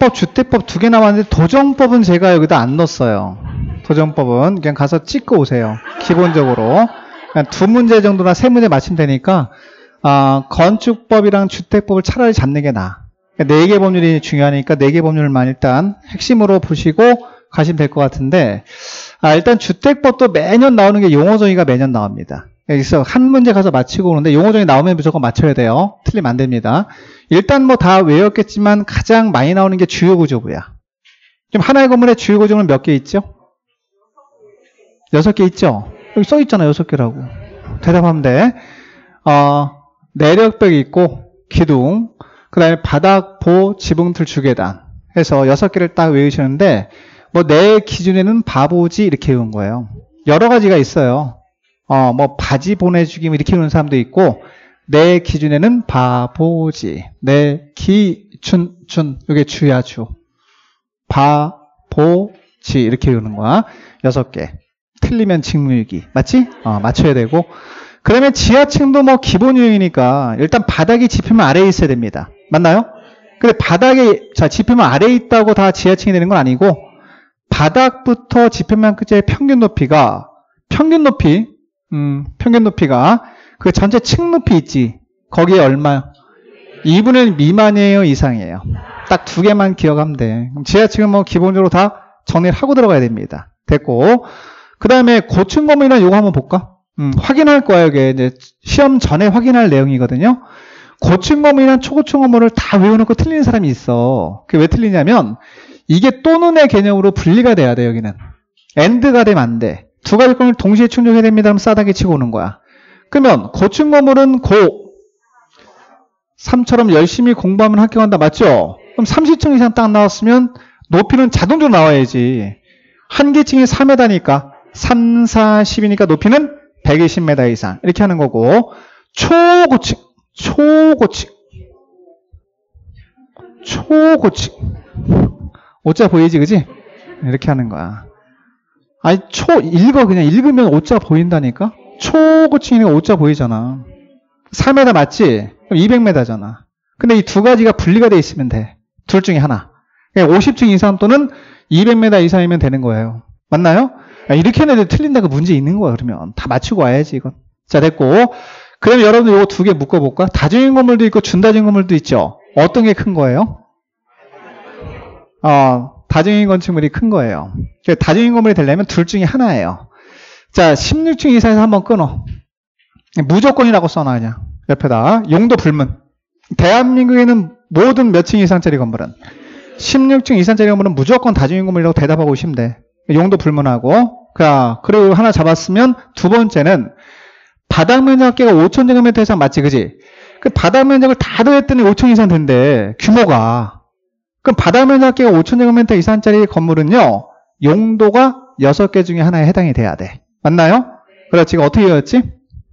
도정법, 주택법 두 개 나왔는데 도정법은 제가 여기다 안 넣었어요. 도정법은 그냥 가서 찍고 오세요. 기본적으로 그냥 두 문제 정도나 세 문제 맞추면 되니까 건축법이랑 주택법을 차라리 잡는 게 나아. 네 개 법률이 중요하니까 네 개 법률만 일단 핵심으로 보시고 가시면 될 것 같은데, 일단 주택법도 매년 나오는 게 용어정의가 매년 나옵니다. 여기서 한 문제 가서 맞히고 오는데 용어정의 나오면 무조건 맞춰야 돼요. 틀리면 안 됩니다. 일단 뭐 다 외웠겠지만 가장 많이 나오는 게 주요구조부야. 지금 하나의 건물에 주요구조는 몇 개 있죠? 6개 있죠? 여기 써 있잖아, 6개라고. 대답하면 돼. 내력벽이 있고 기둥, 그 다음에 바닥, 보, 지붕틀, 주계단 해서 6개를 딱 외우시는데, 뭐 내 기준에는 바보지 이렇게 외운 거예요. 여러 가지가 있어요. 뭐 바지 보내주기 이렇게 외우는 사람도 있고, 내 기준에는 바보지, 내 기준, 이게 주야, 주. 바보지 이렇게 외우는 거야. 6개. 틀리면 직무유기. 맞지? 맞춰야 되고. 그러면 지하층도 뭐 기본 유형이니까 일단 바닥이 지표면 아래에 있어야 됩니다. 맞나요? 근데 바닥에, 지표면 아래에 있다고 다 지하층이 되는 건 아니고, 바닥부터 지표면 끝의 평균 높이가 그 전체 층 높이 있지. 거기에 얼마? 2분의 1 미만이에요, 이상이에요? 딱 두 개만 기억하면 돼. 그럼 지하층은 뭐 기본적으로 다 정리를 하고 들어가야 됩니다. 됐고. 그 다음에 고층 건물이나 요거 한번 볼까? 확인할 거예요. 이게 이제 시험 전에 확인할 내용이거든요. 고층 건물이나 초고층 건물을 다 외워놓고 틀리는 사람이 있어. 그게 왜 틀리냐면, 이게 또는의 개념으로 분리가 돼야 돼, 여기는. AND가 되면 안 돼. 두 가지 건을 동시에 충족해야 됩니다. 하면 싸다게 치고 오는 거야. 그러면 고층 건물은 고3처럼 열심히 공부하면 합격한다. 맞죠? 그럼 30층 이상 딱 나왔으면 높이는 자동적으로 나와야지. 한 계층이 4m니까 3, 4, 10이니까 높이는 120m 이상. 이렇게 하는 거고, 초고층. 오자 보이지, 그지? 이렇게 하는 거야. 그냥 읽으면 오자 보인다니까? 초고층이니까 오자 보이잖아. 4m 맞지? 그럼 200m잖아. 근데 이 두 가지가 분리가 돼 있으면 돼. 둘 중에 하나. 50층 이상 또는 200m 이상이면 되는 거예요. 맞나요? 이렇게 했는데 틀린다고 문제 있는 거야, 그러면. 다 맞추고 와야지, 이건. 자, 됐고. 그럼 여러분들 이거 두 개 묶어볼까? 다중인 건물도 있고 준다중인 건물도 있죠? 어떤 게 큰 거예요? 다중인 건축물이 큰 거예요. 다중인 건물이 되려면 둘 중에 하나예요. 자, 16층 이상에서 한번 끊어. 무조건이라고 써놔, 그냥. 옆에다. 용도 불문. 대한민국에는 모든 몇 층 이상짜리 건물은 16층 이상짜리 건물은 무조건 다중인 건물이라고 대답하고 오시면 돼. 용도 불문하고. 그리고 하나 잡았으면 두 번째는 바닥 면적계가 5,000제곱미터 이상 맞지, 그지? 그 바닥 면적을 다 더했더니 5,000 이상 된대, 규모가. 그럼 바닥 면적계가 5,000제곱미터 이상짜리 건물은요, 용도가 6개 중에 하나에 해당이 돼야 돼. 맞나요? 그렇지. 이거 어떻게 외웠지?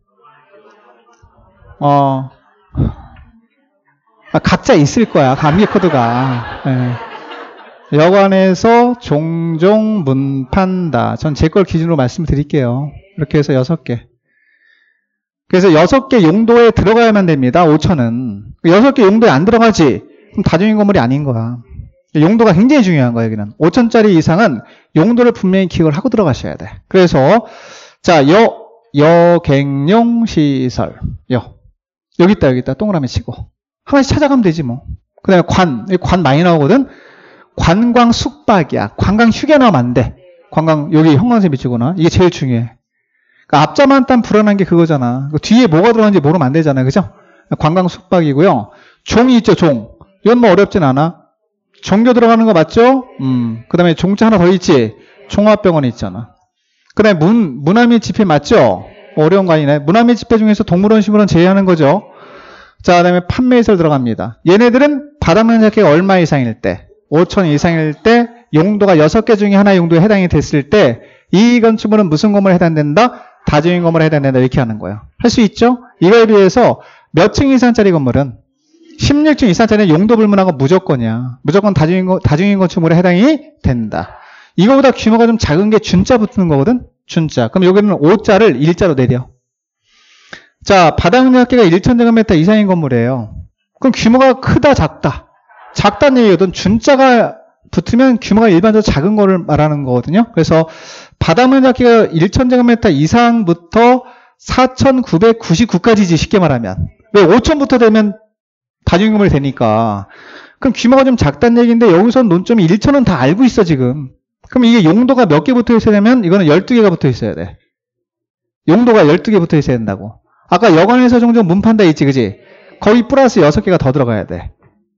각자 있을 거야, 암기 코드가. 네. 여관에서 종종 문판다. 전 제 걸 기준으로 말씀을 드릴게요. 이렇게 해서 6개. 그래서 6개 용도에 들어가야만 됩니다. 5,000은. 6개 용도에 안 들어가지? 그럼 다중인 건물이 아닌 거야. 용도가 굉장히 중요한 거예요, 여기는. 5,000짜리 이상은 용도를 분명히 기억을 하고 들어가셔야 돼. 그래서, 자, 여객용 시설. 여기 있다. 동그라미 치고. 하나씩 찾아가면 되지, 뭐. 그 다음에 관 많이 나오거든? 관광 숙박이야. 관광 휴게 나오면 안 돼. 여기 형광색 비치구나. 이게 제일 중요해. 그러니까 앞자만 딴 불안한 게 그거잖아. 뒤에 뭐가 들어가는지 모르면 안 되잖아요. 그죠? 관광 숙박이고요. 종이 있죠, 종. 이건 뭐 어렵진 않아. 종교 들어가는 거 맞죠? 그 다음에 종자 하나 더 있지? 종합병원 있잖아. 그 다음에 문화및 집회 맞죠? 어려운 거 아니네. 문화및 집회 중에서 동물원, 식물원 제외하는 거죠. 자, 그 다음에 판매시설 들어갑니다. 얘네들은 바닥 면적계가 얼마 이상일 때? 5,000 이상일 때, 용도가 6개 중에 하나의 용도에 해당이 됐을 때, 이 건축물은 무슨 건물에 해당된다? 다중인 건물에 해당된다. 이렇게 하는 거예요. 할 수 있죠? 이거에 비해서 몇 층 이상짜리 건물은 16층 이상짜리는 용도 불문하고 무조건이야. 무조건 다중인 건축물에 해당이 된다. 이거보다 규모가 좀 작은 게 준자 붙는 거거든? 준자. 그럼 여기는 5자를 1자로 내려. 자, 바닥 면적계가 1,000제곱미터 이상인 건물이에요. 그럼 규모가 크다, 작다? 작다는 얘기거든. 준자가 붙으면 규모가 일반적으로 작은 거를 말하는 거거든요. 그래서 바닷물 잡기가 1,000제곱미터 이상부터 4,999까지지, 쉽게 말하면. 왜 5,000부터 되면 다중임금이 되니까. 그럼 규모가 좀 작다는 얘기인데 여기서 논점이 1,000은 다 알고 있어 지금. 그럼 이게 용도가 몇 개 붙어 있어야 되면 이거는 12개가 붙어 있어야 돼. 용도가 12개 붙어 있어야 된다고. 아까 여관에서 종종 문판다 있지, 그지? 거의 플러스 6개가 더 들어가야 돼.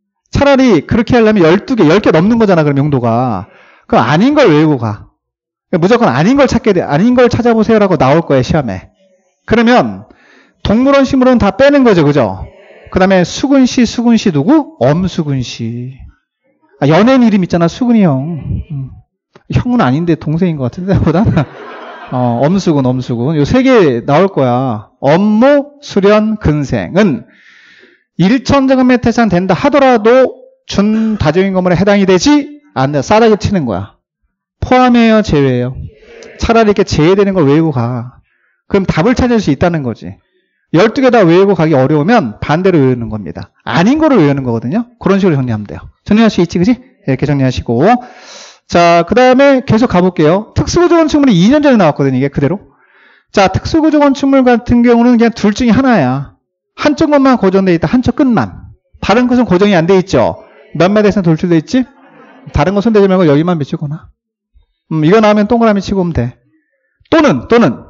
차라리 그렇게 하려면 12개, 10개 넘는 거잖아, 그럼 용도가. 그럼 아닌 걸 외우고 가. 무조건 아닌 걸 찾게 돼. 아닌 걸 찾아보세요라고 나올 거예요, 시험에. 그러면 동물원, 식물원 다 빼는 거죠, 그죠? 그 다음에 수근씨, 수근씨 누구? 엄수근씨. 아, 연예인 이름 있잖아, 수근이 형. 형은 아닌데 동생인 것 같은데, 보다? 엄수근, 엄수근. 요 3개 나올 거야. 엄모, 수련, 근생은 1,000제곱미터 이상 된다 하더라도 준 다중임금에 해당이 되지 않는다. 싸다게 치는 거야. 포함해요, 제외해요? 차라리 이렇게 제외되는 걸 외우고 가. 그럼 답을 찾을 수 있다는 거지. 12개 다 외우고 가기 어려우면 반대로 외우는 겁니다. 아닌 거를 외우는 거거든요. 그런 식으로 정리하면 돼요. 정리할 수 있지, 그지? 이렇게 정리하시고. 자, 그 다음에 계속 가볼게요. 특수구조 건축물이 2년 전에 나왔거든요, 이게 그대로. 자, 특수구조 건축물 같은 경우는 그냥 둘 중에 하나야. 한쪽 것만 고정되어 있다, 한쪽 끝만. 다른 것은 고정이 안 돼 있죠. 몇 마디에서 돌출되어 있지? 다른 거 손대지 말고 여기만 비추거나. 이거 나오면 동그라미 치고 오면 돼. 또는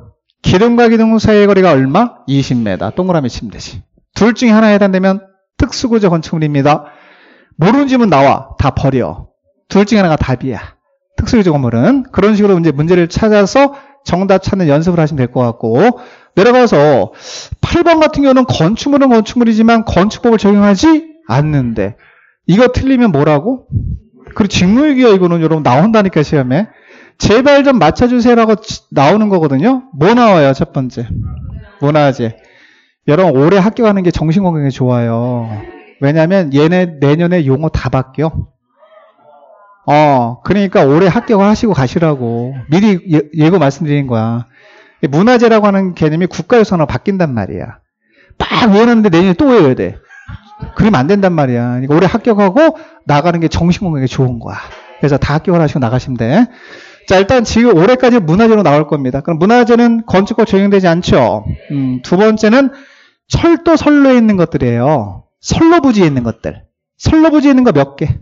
기둥과 기둥 사이의 거리가 얼마? 20m. 동그라미 치면 되지. 둘 중에 하나에 해당되면 특수구조 건축물입니다. 모르는 질문 나와. 다 버려. 둘 중에 하나가 답이야. 특수구조 건물은. 그런 식으로 이제 문제를 찾아서 정답 찾는 연습을 하시면 될 것 같고. 내려가서 8번 같은 경우는 건축물은 건축물이지만 건축법을 적용하지 않는데. 이거 틀리면 뭐라고? 그리고 직무유기야, 이거는 여러분 나온다니까, 시험에. 제발 좀 맞춰주세요라고 나오는 거거든요. 뭐 나와요, 첫 번째? 문화재. 여러분, 올해 합격하는 게 정신건강에 좋아요. 왜냐면 얘네 내년에 용어 다 바뀌어. 그러니까 올해 합격을 하시고 가시라고. 미리 예고 말씀드린 거야. 문화재라고 하는 개념이 국가유산으로 바뀐단 말이야. 막 외우는데 내년에 또 외워야 돼. 그러면 안 된단 말이야. 그러니까 올해 합격하고 나가는 게 정신건강에 좋은 거야. 그래서 다 합격을 하시고 나가시면 돼. 자, 일단 지금 올해까지 문화재로 나올 겁니다. 그럼 문화재는 건축법 적용되지 않죠. 두 번째는 철도 선로에 있는 것들이에요. 선로 부지에 있는 것들. 선로 부지에 있는 거 몇 개?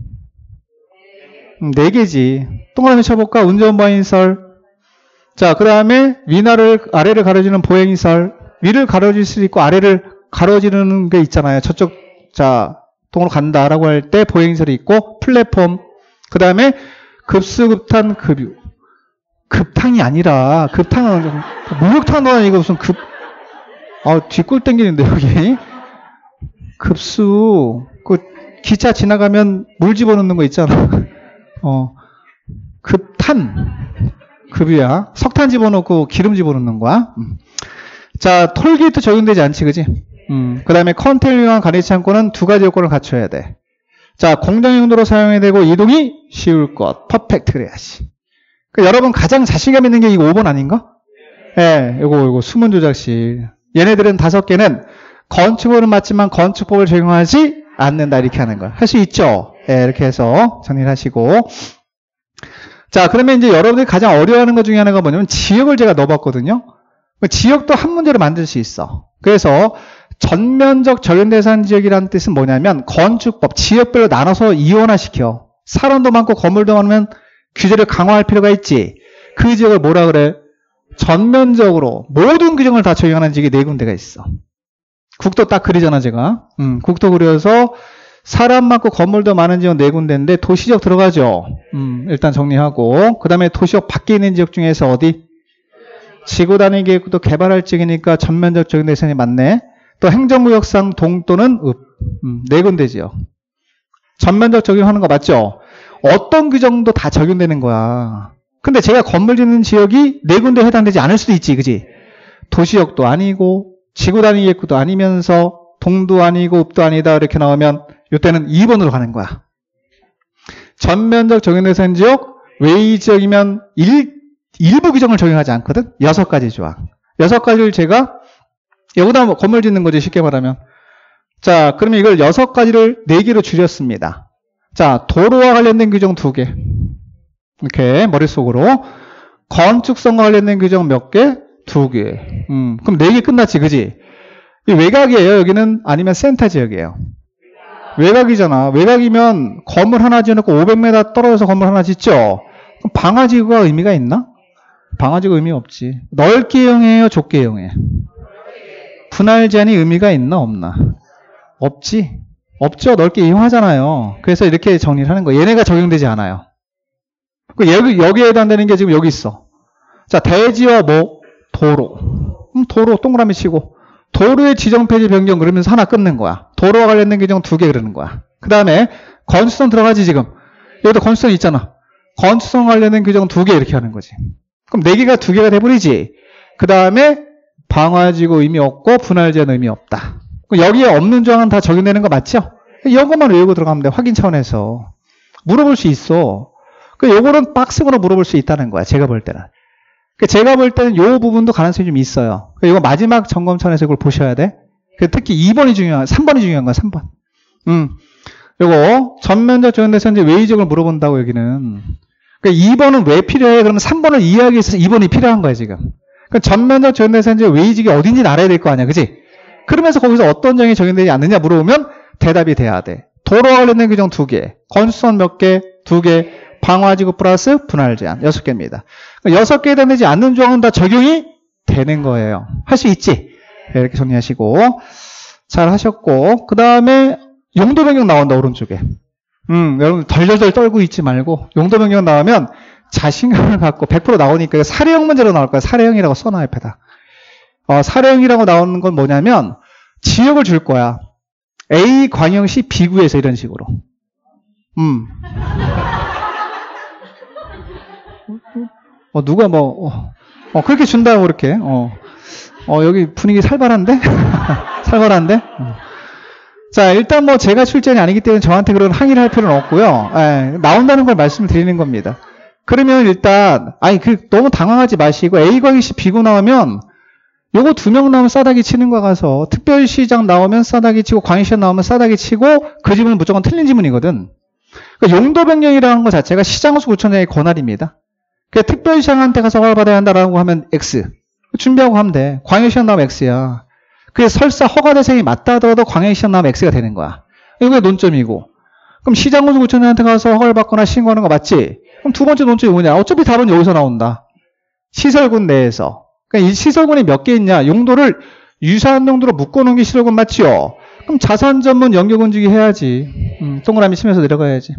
4개지. 동그라미 쳐볼까? 운전보행시설. 자, 그 다음에 아래를 가로지르는 보행시설. 위를 가로질 수 있고 아래를 가로지르는 게 있잖아요. 저쪽, 자, 동으로 간다라고 할 때 보행시설이 있고, 플랫폼. 그 다음에 급수급탄 급유. 급탕이 아니라, 급탕은, 목욕탕도 아니고 무슨 뒷골 땡기는데, 여기. 급수, 기차 지나가면 물 집어넣는 거 있잖아. 급탄. 급유야. 석탄 집어넣고 기름 집어넣는 거야. 자, 톨게이트 적용되지 않지, 그지? 그 다음에 컨테이너와 가리지 창고는 2가지 요건을 갖춰야 돼. 자, 공정용도로 사용해야 되고, 이동이 쉬울 것. 퍼펙트 그래야지. 여러분 가장 자신감 있는 게 이거 5번 아닌가? 예, 요거 수문 조작실. 얘네들은 5개는 건축법은 맞지만 건축법을 적용하지 않는다, 이렇게 하는 거야. 할 수 있죠? 예, 이렇게 해서 정리를 하시고. 자, 그러면 이제 여러분들이 가장 어려워하는 것 중에 하나가 뭐냐면 지역을 제가 넣어봤거든요. 지역도 한 문제로 만들 수 있어. 그래서 전면적 적용대상 지역이라는 뜻은 뭐냐면 건축법, 지역별로 나눠서 이원화시켜. 사람도 많고 건물도 많으면 규제를 강화할 필요가 있지. 그 지역을 뭐라 그래? 전면적으로 모든 규정을 다 적용하는 지역이 4군데가 있어. 국도 딱 그리잖아, 제가. 국도 그려서 사람 많고 건물도 많은 지역 4군데인데 도시지역 들어가죠. 일단 정리하고. 그 다음에 도시역 밖에 있는 지역 중에서 어디? 지구 단위 계획도 개발할 지역이니까 전면적 적용 대상이 맞네. 또 행정구역상 동또는 읍. 4군데 지역. 전면적 적용하는 거 맞죠? 어떤 규정도 다 적용되는 거야. 근데 제가 건물 짓는 지역이 4군데 해당되지 않을 수도 있지, 그지? 도시역도 아니고 지구 단위 계획도 아니면서 동도 아니고 읍도 아니다 이렇게 나오면 이때는 2번으로 가는 거야. 전면적 적용 대상 지역, 외의 지역이면 일부 규정을 적용하지 않거든. 6가지 조항. 6가지를 제가 여기다 건물 짓는 거지, 쉽게 말하면. 자, 그러면 이걸 6가지를 4개로 줄였습니다. 자, 도로와 관련된 규정 2개. 이렇게 머릿속으로. 건축성과 관련된 규정 몇 개? 2개. 그럼 4개 끝났지, 그지? 이 외곽이에요, 여기는? 아니면 센터 지역이에요? 외곽이잖아. 외곽이면 건물 하나 지어놓고 500m 떨어져서 건물 하나 짓죠? 그럼 방화지구가 의미가 있나? 방화지구 의미 없지. 넓게 이용해요, 좁게 이용해? 분할 제한이 의미가 있나, 없나? 없지. 없죠. 넓게 이용하잖아요. 그래서 이렇게 정리를 하는 거예요. 얘네가 적용되지 않아요. 여기에 해당되는 게 지금 여기 있어. 자, 대지와 뭐? 도로. 도로 동그라미 치고. 도로의 지정 폐지 변경 그러면서 하나 끊는 거야. 도로와 관련된 규정 2개 그러는 거야. 그 다음에 건축성 들어가지 지금. 여기도 건축성 있잖아. 건축성 관련된 규정 2개 이렇게 하는 거지. 그럼 4개가 2개가 돼버리지. 그 다음에 방화지구 의미 없고 분할 제한 의미 없다. 여기에 없는 조항은 다 적용되는 거 맞죠? 이런 것만 외우고 들어가면 돼. 확인 차원에서. 물어볼 수 있어. 요거는 박스으로 물어볼 수 있다는 거야. 제가 볼 때는. 제가 볼 때는 요 부분도 가능성이 좀 있어요. 이거 마지막 점검 차원에서 이걸 보셔야 돼. 특히 2번이 중요한, 3번이 중요한 거야, 3번. 요거, 전면적 적용돼서 이제 외의적을 물어본다고, 여기는. 2번은 왜 필요해? 그러면 3번을 이해하기 위해서 2번이 필요한 거야, 지금. 전면적 적용돼서 이제 외의적이 어딘지 알아야 될 거 아니야, 그지? 그러면서 거기서 어떤 정이 적용되지 않느냐 물어보면 대답이 돼야 돼. 도로와 관련된 규정 2개, 건축성 몇 개? 2개, 방화지구 플러스 분할 제한 6개입니다. 6개에 해당되지 않는 조항은 다 적용이 되는 거예요. 할 수 있지? 네, 이렇게 정리하시고 잘 하셨고, 그 다음에 용도 변경 나온다, 오른쪽에. 여러분 덜덜덜 떨고 있지 말고 용도 변경 나오면 자신감을 갖고 100% 나오니까 사례형 문제로 나올 거야. 사례형이라고 써놔, 옆에다. 사례형이라고 나오는 건 뭐냐면 지역을 줄 거야. A 광역시 B구에서 이런 식으로. 누가 그렇게 준다고 그렇게. 여기 분위기 살벌한데? 살벌한데? 자, 일단 제가 출전이 아니기 때문에 저한테 그런 항의를 할 필요는 없고요. 나온다는 걸 말씀을 드리는 겁니다. 그러면 일단, 너무 당황하지 마시고, A 광역시 B구 나오면, 요거 2명 나오면 싸다기 치는 거 가서, 특별시장 나오면 싸다기 치고, 광역시장 나오면 싸다기 치고, 그 지문은 무조건 틀린 지문이거든. 용도 변경이라는 것 자체가 시장수 구청장의 권한입니다. 특별시장한테 가서 허가받아야 한다라고 하면 X. 준비하고 하면 돼. 광역시장 나오면 X야. 그래서 설사 허가 대상이 맞다 하더라도 광역시장 나오면 X가 되는 거야. 이게 논점이고. 그럼 시장수 구청장한테 가서 허가를 받거나 신고하는 거 맞지? 그럼 두 번째 논점이 뭐냐? 어차피 답은 여기서 나온다. 시설군 내에서. 그러니까 이 시설군이 몇 개 있냐? 용도를 유사한 용도로 묶어놓은 게 시설군 맞지요? 그럼 자산 전문 연결 건축이 해야지. 동그라미 치면서 내려가야지.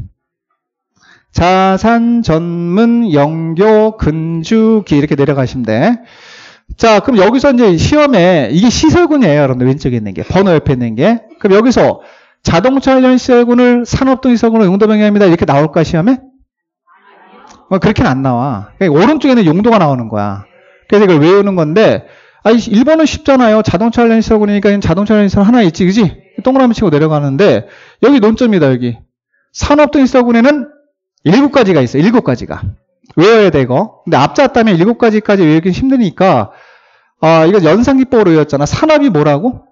자산 전문 영교 건축이 이렇게 내려가시면 돼. 자, 그럼 여기서 이제 시험에 이게 시설군이에요, 여러분들. 왼쪽에 있는 게 번호 옆에 있는 게. 그럼 여기서 자동차 관련 시설군을 산업동 시설군으로 용도 변경합니다. 이렇게 나올까 시험에? 그렇게는 안 나와. 그러니까 오른쪽에는 용도가 나오는 거야. 그래서 이걸 외우는 건데, 1번은 쉽잖아요. 자동차 관련 시설군이니까 자동차 관련 시설 하나 있지, 그지? 동그라미 치고 내려가는데 여기 논점이다, 여기. 산업동 시설군에는 7가지가 있어요. 7가지가. 외워야 되고. 근데 앞자 따면 7가지까지 외우기 힘드니까, 이거 연상기법으로 외웠잖아. 산업이 뭐라고?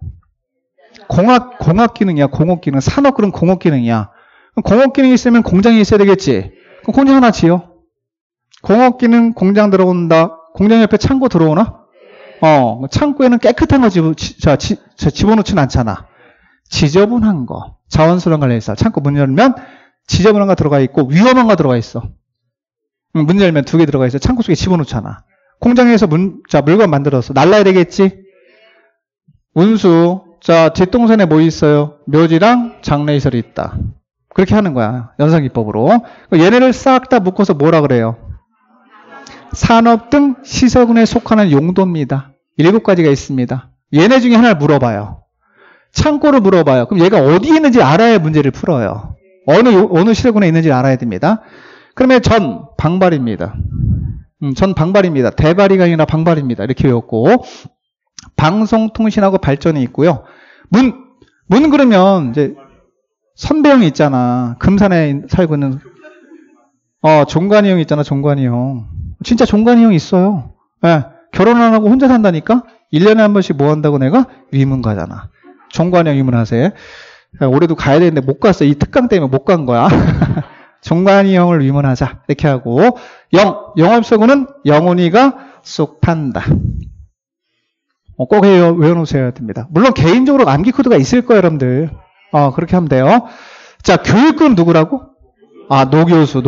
공학 기능이야, 공업 기능. 산업 그럼 공업 기능이야. 그럼 공업 기능이 있으면 공장이 있어야 되겠지. 그럼 공장 하나 지어. 공업 기능 공장 들어온다. 공장 옆에 창고 들어오나? 창고에는 깨끗한 거 집어넣진 않잖아. 지저분한 거. 자원수랑 관련해서. 창고 문 열면 지저분한 거 들어가 있고 위험한 거 들어가 있어. 문 열면 2개 들어가 있어. 창고 속에 집어넣잖아. 공장에서 물건 만들어서 날라야 되겠지? 운수. 자, 뒷동산에 뭐 있어요? 묘지랑 장례시설이 있다. 그렇게 하는 거야. 연상기법으로. 얘네를 싹 다 묶어서 뭐라 그래요? 산업 등 시설군에 속하는 용도입니다. 7가지가 있습니다. 얘네 중에 하나를 물어봐요. 창고를 물어봐요. 그럼 얘가 어디에 있는지 알아야 문제를 풀어요. 어느 시설군에 있는지 알아야 됩니다. 그러면 전 방발입니다. 전 방발입니다. 대발이가 아니라 방발입니다. 이렇게 외웠고, 방송통신하고 발전이 있고요. 문 그러면 이제 선배형이 있잖아. 금산에 살고 있는 종관이 형 있잖아. 종관이 형. 진짜 종관이 형 있어요. 네, 결혼 안 하고 혼자 산다니까. 1년에 한 번씩 뭐 한다고 내가? 위문 가잖아. 종관이 형 위문하세. 올해도 가야 되는데 못 갔어. 이 특강 때문에 못 간 거야. 종관이형을 위문하자. 이렇게 하고 영업소구는 영훈이가 쏙 판다. 꼭 외워놓으셔야 됩니다. 물론 개인적으로 암기 코드가 있을 거예요, 여러분들. 그렇게 하면 돼요. 자, 교육은 누구라고? 노교수.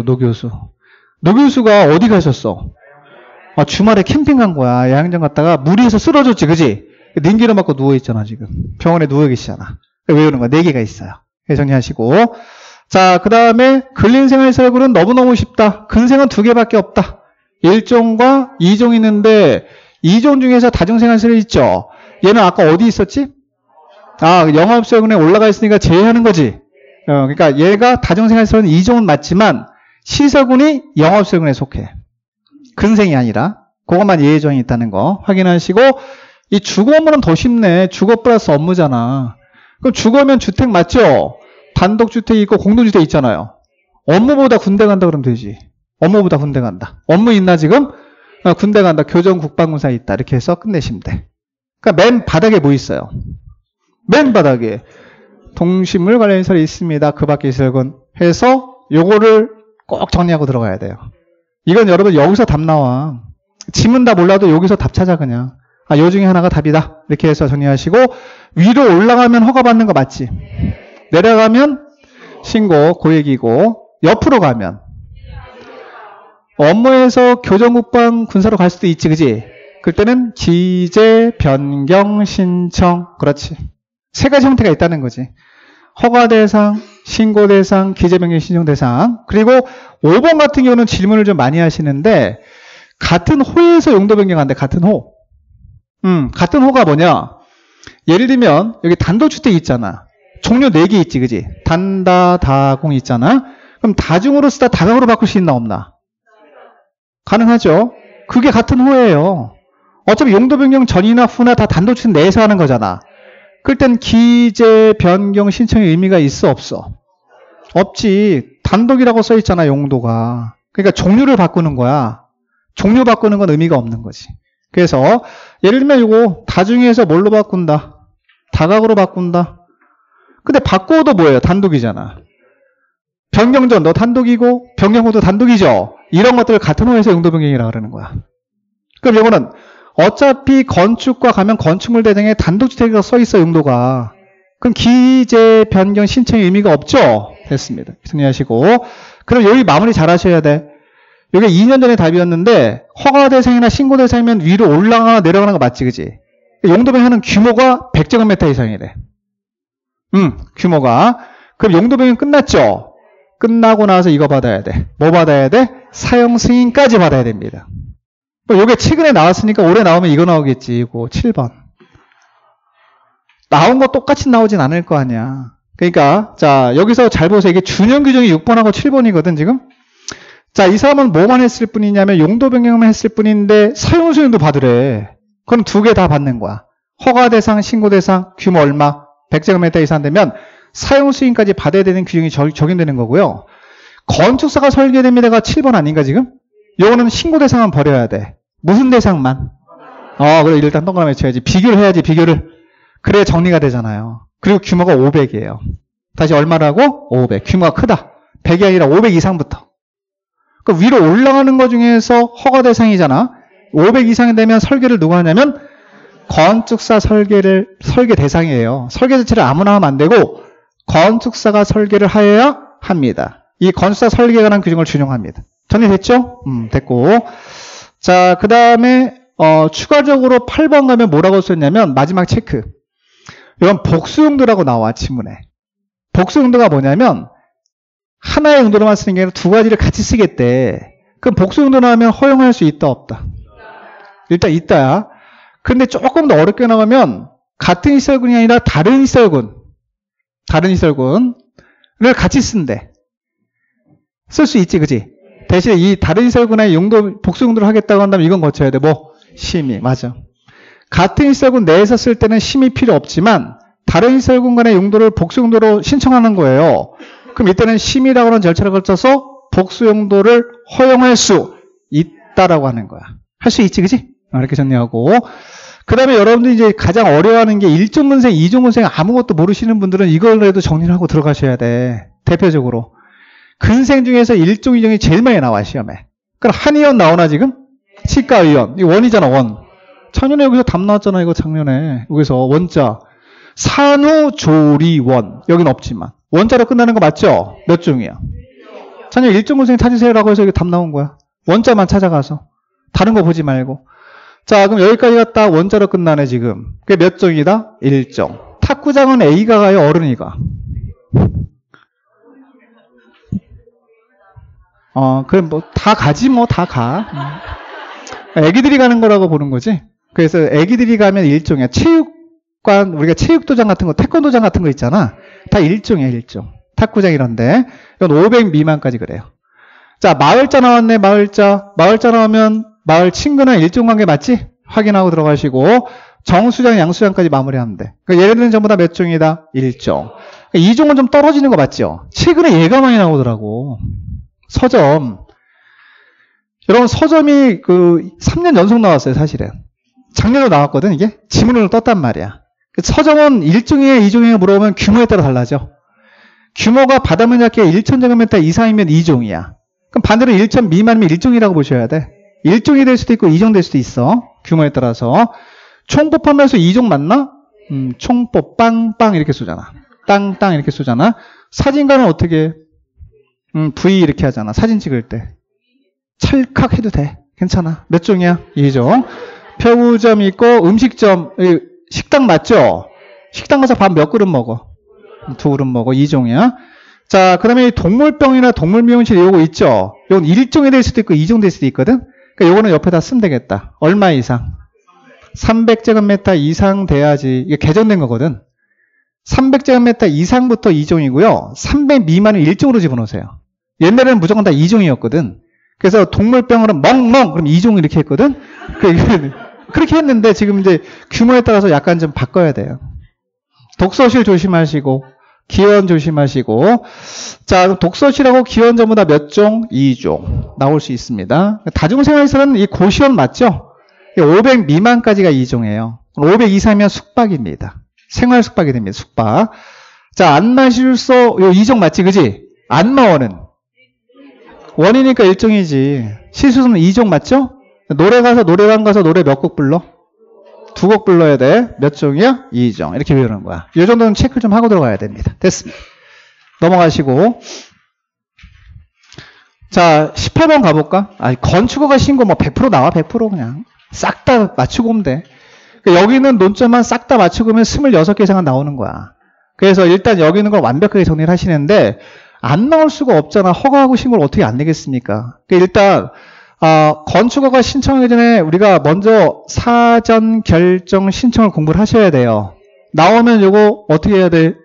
노교수가 어디 가셨어? 주말에 캠핑 간 거야. 야영장 갔다가 무리해서 쓰러졌지, 그지? 냉기를 맞고 누워있잖아, 지금. 병원에 누워 계시잖아. 외우는 거 4개가 있어요. 정리하시고. 자, 그 다음에 근린생활설구는 너무너무 쉽다. 근생은 2개밖에 없다. 1종과 2종 있는데 2종 중에서 다중생활설이 있죠. 얘는 아까 어디 있었지? 영업설군에 올라가 있으니까 제외하는 거지. 그러니까 얘가 다중생활설은 2종은 맞지만 시설군이 영업설군에 속해. 근생이 아니라. 그것만 예외조항이 있다는 거 확인하시고, 이 주거 업무는 더 쉽네. 주거 플러스 업무잖아. 그럼 주거면 주택 맞죠? 단독주택이 있고 공동주택 있잖아요. 업무보다 군대 간다 그러면 되지. 업무보다 군대 간다. 업무 있나 지금? 군대 간다. 교정 국방군사 있다. 이렇게 해서 끝내시면 돼. 그러니까 맨 바닥에 뭐 있어요? 맨 바닥에 동식물 관련 시설이 있습니다. 그 밖에 시설군 해서 요거를 꼭 정리하고 들어가야 돼요. 이건 여러분 여기서 답 나와. 지문 다 몰라도 여기서 답 찾아 그냥. 요 중에 하나가 답이다. 이렇게 해서 정리하시고, 위로 올라가면 허가받는 거 맞지? 내려가면 신고, 그 얘기고, 옆으로 가면 업무에서 교정국방 군사로 갈 수도 있지, 그지? 그때는 기재, 변경, 신청. 그렇지. 3가지 형태가 있다는 거지. 허가 대상, 신고 대상, 기재, 변경, 신청 대상. 그리고 5번 같은 경우는 질문을 좀 많이 하시는데, 같은 호에서 용도 변경한대, 같은 호. 같은 호가 뭐냐? 예를 들면 여기 단독주택 있잖아. 종류 4개 있지, 그지? 단다, 다공 있잖아. 그럼 다중으로 쓰다 다각으로 바꿀 수 있나 없나? 가능하죠. 그게 같은 호예요. 어차피 용도 변경 전이나 후나 다 단독주택 내에서 하는 거잖아. 그럴 땐 기재, 변경, 신청의 의미가 있어 없어? 없지. 단독이라고 써 있잖아, 용도가. 그러니까 종류를 바꾸는 거야. 종류 바꾸는 건 의미가 없는 거지. 그래서 예를 들면 이거 다중에서 뭘로 바꾼다? 다각으로 바꾼다. 근데 바꿔도 뭐예요? 단독이잖아. 변경전 너 단독이고 변경후도 단독이죠. 이런 것들을 같은 호에서 용도 변경이라고 그러는 거야. 그럼 이거는 어차피 건축과 가면 건축물 대장에 단독주택이라고 써 있어, 용도가. 그럼 기재, 변경, 신청의 의미가 없죠? 됐습니다. 정리하시고. 그럼 여기 마무리 잘 하셔야 돼. 여기 2년 전에 답이었는데 허가 대상이나 신고 대상이면 위로 올라가거나 내려가는 거 맞지, 그지? 용도 변경하는 규모가 100제곱미터 이상이래. 규모가. 그럼 용도 변경 끝났죠? 끝나고 나서 이거 받아야 돼. 뭐 받아야 돼? 사용 승인까지 받아야 됩니다. 요게 최근에 나왔으니까 올해 나오면 이거 나오겠지. 이거 7번. 나온 거 똑같이 나오진 않을 거 아니야. 그러니까 자, 여기서 잘 보세요. 이게 준용 규정이 6번하고 7번이거든, 지금. 자, 이 사람은 뭐만 했을 뿐이냐면 용도 변경만 했을 뿐인데 사용 승인도 받으래. 그럼 2개 다 받는 거야. 허가 대상, 신고 대상, 규모 얼마? 100제곱미터 이상 되면 사용 승인까지 받아야 되는 규정이 적용되는 거고요. 건축사가 설계됩니다가 7번 아닌가 지금? 요거는 신고 대상은 버려야 돼. 무슨 대상만? 그래 일단 동그라미 쳐야지. 비교를 해야지, 비교를. 그래야 정리가 되잖아요. 그리고 규모가 500이에요. 다시 얼마라고? 500. 규모가 크다. 100이 아니라 500 이상부터. 그 위로 올라가는 것 중에서 허가 대상이잖아. 500 이상이 되면 설계를 누가 하냐면 건축사 설계 대상이에요. 설계 자체를 아무나 하면 안 되고 건축사가 설계를 하여야 합니다. 이 건축사 설계에 관한 규정을 준용합니다. 정리됐죠? 됐고. 자, 그 다음에 추가적으로 8번 가면 뭐라고 썼냐면 마지막 체크. 이건 복수용도라고 나와, 지문에. 복수용도가 뭐냐면 하나의 용도로만 쓰는 게 아니라 2가지를 같이 쓰겠대. 그럼 복수용도로 하면 허용할 수 있다 없다? 일단 있다야. 근데 조금 더 어렵게 나가면 같은 시설군이 아니라 다른 시설군을 같이 쓴대. 쓸 수 있지, 그지? 대신에 이 다른 시설군의 용도, 복수용도를 하겠다고 한다면 이건 거쳐야 돼. 뭐? 심의. 맞아. 같은 시설군 내에서 쓸 때는 심의 필요 없지만 다른 시설군 간의 용도를 복수용도로 신청하는 거예요. 그럼 이때는 심의라고 하는 절차를 거쳐서 복수용도를 허용할 수 있다라고 하는 거야. 할 수 있지, 그지? 이렇게 정리하고. 그 다음에 여러분들이 이제 가장 어려워하는 게 일종문생, 이종문생 아무것도 모르시는 분들은 이걸로라도 정리를 하고 들어가셔야 돼. 대표적으로. 근생 중에서 일종, 이종이 제일 많이 나와, 시험에. 그럼 한의원 나오나 지금? 치과의원. 이거 원이잖아, 원. 작년에 여기서 답 나왔잖아, 이거 작년에. 여기서 원자. 산후조리원. 여긴 없지만. 원자로 끝나는 거 맞죠? 몇 종이야? 작년 일종문생 찾으세요라고 해서 여기 답 나온 거야. 원자만 찾아가서. 다른 거 보지 말고. 자, 그럼 여기까지가 딱 원자로 끝나네, 지금. 그게 몇 종이다? 1종. 탁구장은 A가 가요, 어른이가? 그럼 뭐, 다 가지, 뭐, 다 가. 애기들이 가는 거라고 보는 거지. 그래서 애기들이 가면 1종이야. 체육관, 우리가 체육도장 같은 거, 태권도장 같은 거 있잖아. 다 1종이야, 1종. 탁구장 이런데. 이건 500 미만까지 그래요. 자, 마을자 나왔네, 마을자. 마을자 나오면 마을 친구나 일종관계 맞지? 확인하고 들어가시고 정수장, 양수장까지 마무리하면 돼. 그러니까 얘네들은 전부 다 몇 종이다? 1종. 그러니까 2종은 좀 떨어지는 거 맞죠? 최근에 얘가 많이 나오더라고. 서점. 여러분 서점이 그 3년 연속 나왔어요, 사실은. 작년에 나왔거든, 이게. 지문으로 떴단 말이야. 서점은 1종이에요, 2종이에요 물어보면 규모에 따라 달라져. 규모가 바다면 얕게 1,000제곱미터 이상이면 2종이야. 그럼 반대로 1,000 미만이면 1종이라고 보셔야 돼. 1종이 될 수도 있고 2종 될 수도 있어. 규모에 따라서. 총법하면서 2종 맞나? 총법 빵빵 이렇게 쏘잖아. 땅땅 이렇게 쏘잖아. 사진가는 어떻게 해? V 이렇게 하잖아. 사진 찍을 때. 찰칵 해도 돼. 괜찮아. 몇 종이야? 2종. 표구점 있고 음식점. 식당 맞죠? 식당 가서 밥 몇 그릇 먹어? 2그릇 먹어. 2종이야. 자, 그 다음에 동물병이나 동물미용실 요거 있죠? 요건 1종이 될 수도 있고 2종 될 수도 있거든? 그러니까 요거는 옆에다 쓰면 되겠다. 얼마 이상? 300제곱미터 이상 돼야지. 이게 개정된 거거든. 300제곱미터 이상부터 2종이고요. 300 미만은 1종으로 집어넣으세요. 옛날에는 무조건 다 2종이었거든. 그래서 동물병으로 멍멍! 그럼 2종 이렇게 했거든? 그렇게 했는데 지금 이제 규모에 따라서 약간 좀 바꿔야 돼요. 독서실 조심하시고. 기원 조심하시고. 자, 독서실하고 기원 전부 다 몇 종? 2종. 나올 수 있습니다. 다중생활에서는 이 고시원 맞죠? 500 미만까지가 2종이에요. 500 이상이면 숙박입니다. 생활 숙박이 됩니다. 숙박. 자, 안마실소, 요 2종 맞지, 그지? 안마원은? 원이니까 1종이지. 실수는 2종 맞죠? 노래방 가서 노래 몇 곡 불러? 2곡 불러야 돼. 몇 종이야? 2종. 이렇게 외우는 거야. 이 정도는 체크를 좀 하고 들어가야 됩니다. 됐습니다. 넘어가시고. 자, 18번 가볼까? 건축허가 신고 뭐 100% 나와, 100% 그냥. 싹 다 맞추고 오면 돼. 그러니까 여기는 논점만 싹 다 맞추고 오면 26개 이상은 나오는 거야. 그래서 일단 여기 있는 걸 완벽하게 정리를 하시는데, 안 나올 수가 없잖아. 허가하고 신고를 어떻게 안 내겠습니까? 그러니까 일단, 건축허가 신청하기 전에 우리가 먼저 사전 결정 신청을 공부를 하셔야 돼요. 나오면 요거 어떻게 해야 돼?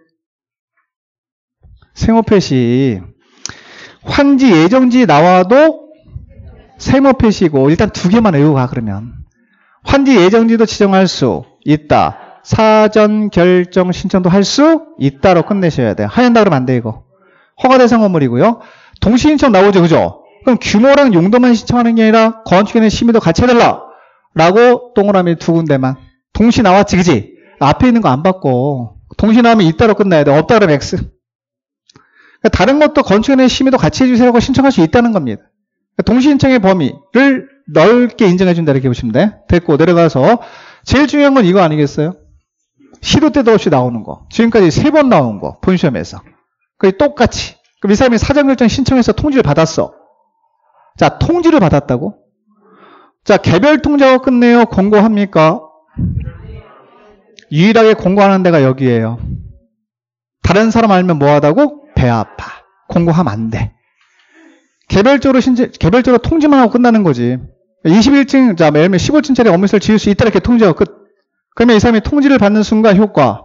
세모표시. 환지 예정지 나와도 세모표시고 일단 2개만 외우고 가 그러면. 환지 예정지도 지정할 수 있다. 사전 결정 신청도 할 수 있다로 끝내셔야 돼요. 하얀다 그러면 안 돼 이거. 허가 대상 건물이고요. 동시 신청 나오죠, 그죠? 그럼 규모랑 용도만 신청하는 게 아니라 건축인의 심의도 같이 해달라 라고 동그라미 2군데만. 동시 나왔지, 그지? 앞에 있는 거 안 받고 동시 나오면 있다로 끝나야 돼. 없다 그러면 X. 그러니까 다른 것도 건축인의 심의도 같이 해주세요라고 신청할 수 있다는 겁니다. 그러니까 동시 신청의 범위를 넓게 인정해준다 이렇게 보시면 돼. 됐고 내려가서 제일 중요한 건 이거 아니겠어요? 시도 때도 없이 나오는 거. 지금까지 3번 나온 거 본시험에서. 그게 똑같이. 그럼 이 사람이 사전결정 신청해서 통지를 받았어. 자, 통지를 받았다고? 자, 개별 통지하고 끝내요? 공고합니까? 유일하게 공고하는 데가 여기에요. 다른 사람 알면 뭐 하다고? 배 아파. 공고하면 안 돼. 개별적으로 통지만 하고 끝나는 거지. 21층, 자, 예를 들면 15층짜리 업무시설 지을 수 있다 이렇게 통지하고 끝. 그러면 이 사람이 통지를 받는 순간 효과.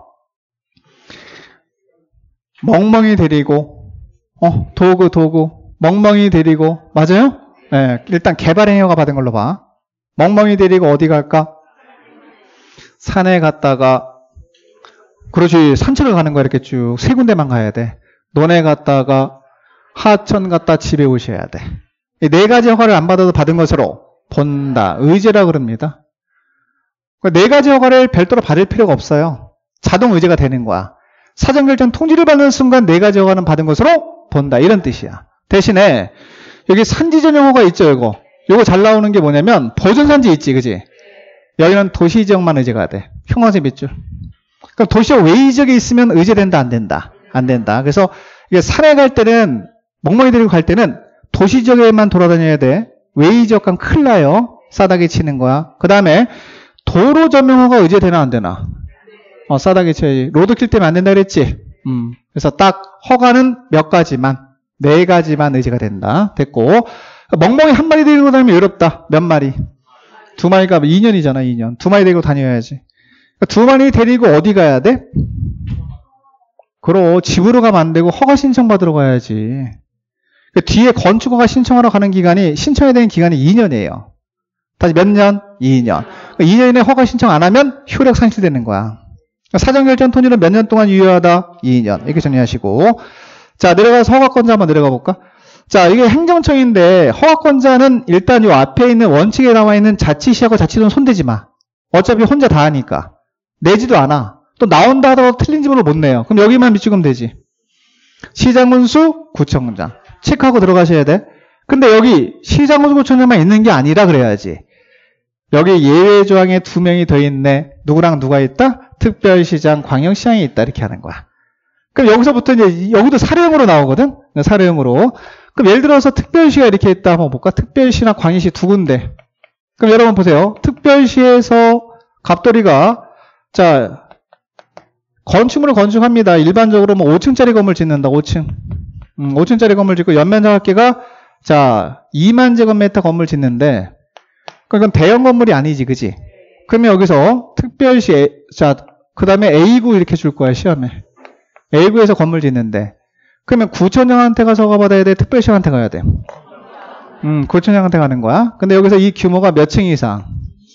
멍멍이 데리고, 도구, 멍멍이 데리고, 맞아요? 네, 일단 개발행위허가 받은 걸로 봐. 멍멍이 데리고 어디 갈까? 산에 갔다가, 그렇지, 산책을 가는 거야, 이렇게 쭉. 3군데만 가야 돼. 논에 갔다가, 하천 갔다 집에 오셔야 돼. 이 4가지 허가를 안 받아도 받은 것으로 본다. 의제라 그럽니다. 네 가지 허가를 별도로 받을 필요가 없어요. 자동 의제가 되는 거야. 사전결정 통지를 받는 순간 네 가지 허가는 받은 것으로 본다. 이런 뜻이야. 대신에 여기 산지 전용 허가 있죠, 이거. 요거 잘 나오는 게 뭐냐면 보존산지 있지, 그지? 여기는 도시지역만 의제가 돼. 형광색 밑줄. 그럼 도시지역 외의 지역에 있으면 의제된다, 안 된다? 안 된다. 그래서 이게 산에 갈 때는, 멍멍이 데리고 갈 때는 도시지역에만 돌아다녀야 돼. 외의 지역 가면 큰일 나요. 싸다기 치는 거야. 그 다음에 도로 전용허가 의제되나 안 되나? 싸다기 쳐야지. 로드킬 때문에 안 된다 그랬지? 그래서 딱 허가는 몇 가지만, 네 가지만 의제가 된다. 됐고. 멍멍이 한 마리 데리고 다니면 외롭다. 몇 마리? 두 마리가 2년이잖아, 2년. 두 마리 데리고 다녀야지. 두 마리 데리고 어디 가야 돼? 그럼 집으로 가면 안 되고 허가 신청 받으러 가야지. 뒤에 건축허가 신청하러 가는 기간이, 신청해야 되는 기간이 2년이에요. 다시 몇 년? 2년. 2년 이내 허가 신청 안 하면 효력 상실되는 거야. 사전결정 토지는 몇 년 동안 유효하다? 2년. 이렇게 정리하시고. 자, 내려가서 허가권자 한번 내려가 볼까? 자, 이게 행정청인데 허가권자는 일단 이 앞에 있는 원칙에 나와 있는 자치시하고 자치도는 손대지 마. 어차피 혼자 다 하니까. 내지도 않아. 또 나온다 하더라도 틀린 집으로 못 내요. 그럼 여기만 밑줄금 되지. 시장군수, 구청장. 체크하고 들어가셔야 돼. 근데 여기 시장군수, 구청장만 있는 게 아니라 그래야지. 여기 예외 조항에 2명이 더 있네. 누구랑 누가 있다? 특별시장, 광역시장이 있다. 이렇게 하는 거야. 그럼 여기서부터 이제 여기도 사례형으로 나오거든. 사례형으로. 그럼 예를 들어서 특별시가 이렇게 있다 한번 볼까? 특별시나 광역시 두 군데. 그럼 여러분 보세요. 특별시에서 갑돌이가 자 건축물을 건축합니다. 일반적으로 뭐 5층짜리 건물 짓는다. 5층. 5층짜리 건물 짓고 연면적 합계가 자 2만 제곱미터 건물 짓는데 그건 대형 건물이 아니지, 그지? 그러면 여기서 특별시 자 그 다음에 A구 이렇게 줄 거야 시험에. A구에서 건물 짓는데 그러면 구청장한테 가서 허가받아야 돼? 특별시장한테 가야 돼? 구청장한테 가는 거야. 근데 여기서 이 규모가 몇 층 이상?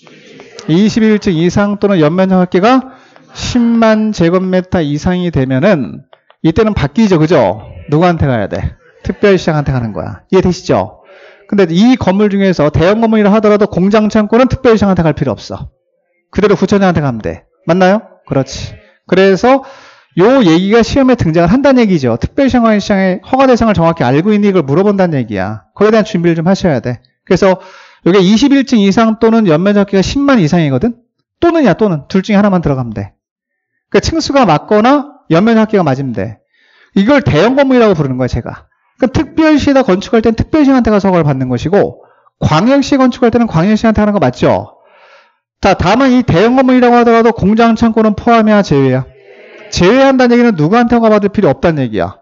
21층 이상 또는 연면적 합계가 10만 제곱미터 이상이 되면은 이때는 바뀌죠, 그죠? 누구한테 가야 돼? 특별시장한테 가는 거야. 이해되시죠? 근데 이 건물 중에서 대형 건물이라 하더라도 공장 창고는 특별시장한테 갈 필요 없어. 그대로 구청장한테 가면 돼. 맞나요? 그렇지. 그래서 요 얘기가 시험에 등장을 한다는 얘기죠. 특별시장의 허가 대상을 정확히 알고 있는 이걸 물어본다는 얘기야. 거기에 대한 준비를 좀 하셔야 돼. 그래서 이게 21층 이상 또는 연면적 합계가 10만 이상이거든. 또는이야, 또는 둘 중에 하나만 들어가면 돼. 그러니까 층수가 맞거나 연면적 합계가 맞으면 돼. 이걸 대형 건물이라고 부르는 거야, 제가. 그러니까 특별시에다 건축할 때는 특별시한테 가서 허가를 받는 것이고 광역시 건축할 때는 광역시한테 하는 거 맞죠? 자, 다만 이 대형 건물이라고 하더라도 공장 창고는 포함이야, 제외야? 제외한다는 얘기는 누구한테 허가받을 필요 없다는 얘기야.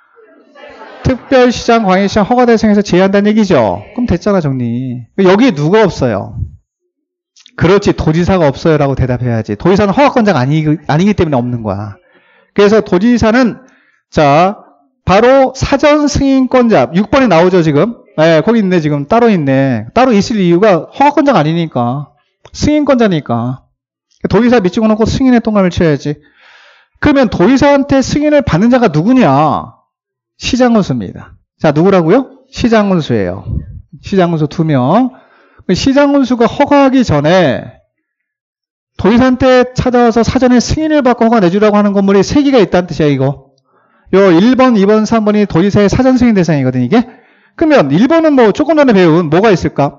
특별시장, 광역시장 허가 대상에서 제외한다는 얘기죠. 그럼 됐잖아, 정리. 여기에 누가 없어요? 그렇지, 도지사가 없어요 라고 대답해야지. 도지사는 허가권자가 아니기 때문에 없는 거야. 그래서 도지사는 자 바로 사전 승인권자 6번에 나오죠 지금. 네, 거기 있네 지금. 따로 있네. 따로 있을 이유가 허가권자가 아니니까. 승인권자니까. 도지사 밑줄고 놓고 승인의 동감을 쳐야지. 그러면 도지사한테 승인을 받는 자가 누구냐? 시장군수입니다. 자, 누구라고요? 시장군수예요. 시장군수 2명. 시장군수가 허가하기 전에 도지사한테 찾아와서 사전에 승인을 받고 허가 내주라고 하는 건물이 3개가 있다는 뜻이야, 이거. 요 1번, 2번, 3번이 도지사의 사전 승인 대상이거든, 이게. 그러면 1번은 뭐 조금 전에 배운 뭐가 있을까?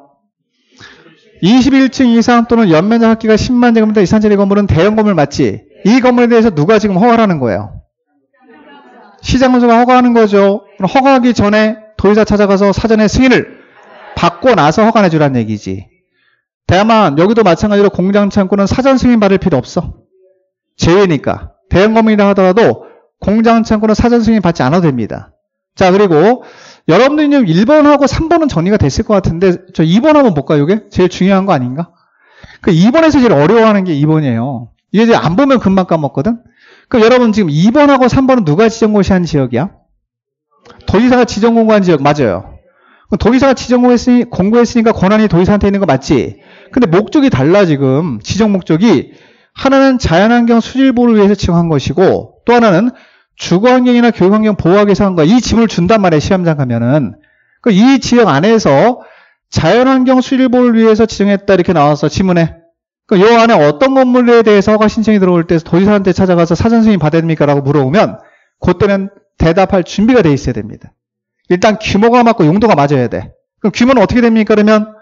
21층 이상 또는 연면적 합계가 10만 제곱미터 이상짜리 건물은 대형 건물 맞지? 이 건물에 대해서 누가 지금 허가를 하는 거예요? 시장군수가 허가하는 거죠. 그럼 허가하기 전에 도지사 찾아가서 사전에 승인을 받고 나서 허가 내주라는 얘기지. 다만 여기도 마찬가지로 공장 창고는 사전 승인 받을 필요 없어. 제외니까. 대형 건물이라 하더라도 공장 창고는 사전 승인 받지 않아도 됩니다. 자, 그리고 여러분들이 1번하고 3번은 정리가 됐을 것 같은데 저 2번 한번 볼까요? 이게 제일 중요한 거 아닌가? 그 2번에서 제일 어려워하는 게 2번이에요. 이게 이제 안 보면 금방 까먹거든? 그럼 여러분 지금 2번하고 3번은 누가 지정고시한 지역이야? 도지사가 지정공고한 지역 맞아요. 그럼 도지사가 지정공고했으니까 권한이 도지사한테 있는 거 맞지? 근데 목적이 달라 지금. 지정 목적이 하나는 자연환경 수질보호를 위해서 지정한 것이고 또 하나는 주거환경이나 교육환경 보호하기 위해서 한 거야. 이 지문을 준단 말이에요. 시험장 가면은. 이 지역 안에서 자연환경 수질보호를 위해서 지정했다 이렇게 나와서 지문에. 요 안에 어떤 건물에 대해서 허가 신청이 들어올 때 도지사한테 찾아가서 사전 승인 받아야 됩니까? 라고 물어보면 그때는 대답할 준비가 돼 있어야 됩니다. 일단 규모가 맞고 용도가 맞아야 돼. 그럼 규모는 어떻게 됩니까? 그러면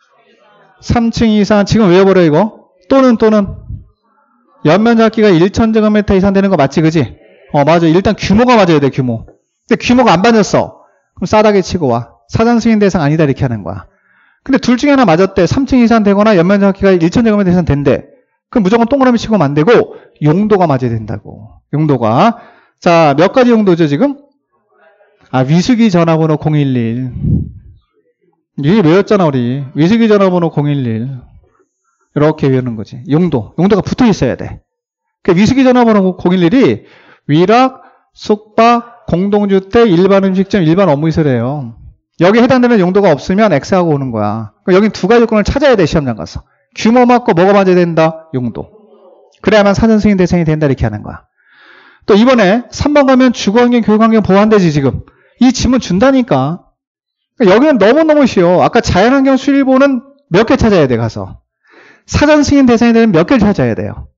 3층 이상, 지금 외워버려 이거. 또는 연면적기가 1,000제곱미터 이상 되는 거 맞지, 그지? 맞아. 일단 규모가 맞아야 돼, 규모. 근데 규모가 안 맞았어. 그럼 싸다게 치고 와. 사전 승인 대상 아니다 이렇게 하는 거야. 근데 둘 중에 하나 맞았대. 3층 이상 되거나 연면적기가 1,000제곱미터 이상 된대. 그럼 무조건 동그라미 치고 안 되고 용도가 맞아야 된다고. 용도가. 자, 몇 가지 용도죠, 지금? 위수기 전화번호 011. 이게 외웠잖아, 우리. 위수기 전화번호 011. 이렇게 외우는 거지. 용도가 붙어 있어야 돼. 그 위수기 전화번호 011이 위락, 숙박, 공동주택, 일반 음식점, 일반 업무시설이에요. 여기에 해당되는 용도가 없으면 X하고 오는 거야. 여긴 두 가지 조건을 찾아야 돼, 시험장 가서. 규모 맞고 뭐가 맞아야 된다? 용도. 그래야만 사전 승인 대상이 된다, 이렇게 하는 거야. 또 이번에 3번 가면 주거환경, 교육환경 보완되지, 지금. 이 지문 준다니까. 여기는 너무너무 쉬워. 아까 자연환경 수리보는 몇 개 찾아야 돼, 가서. 사전 승인 대상이 되면 몇 개를 찾아야 돼요?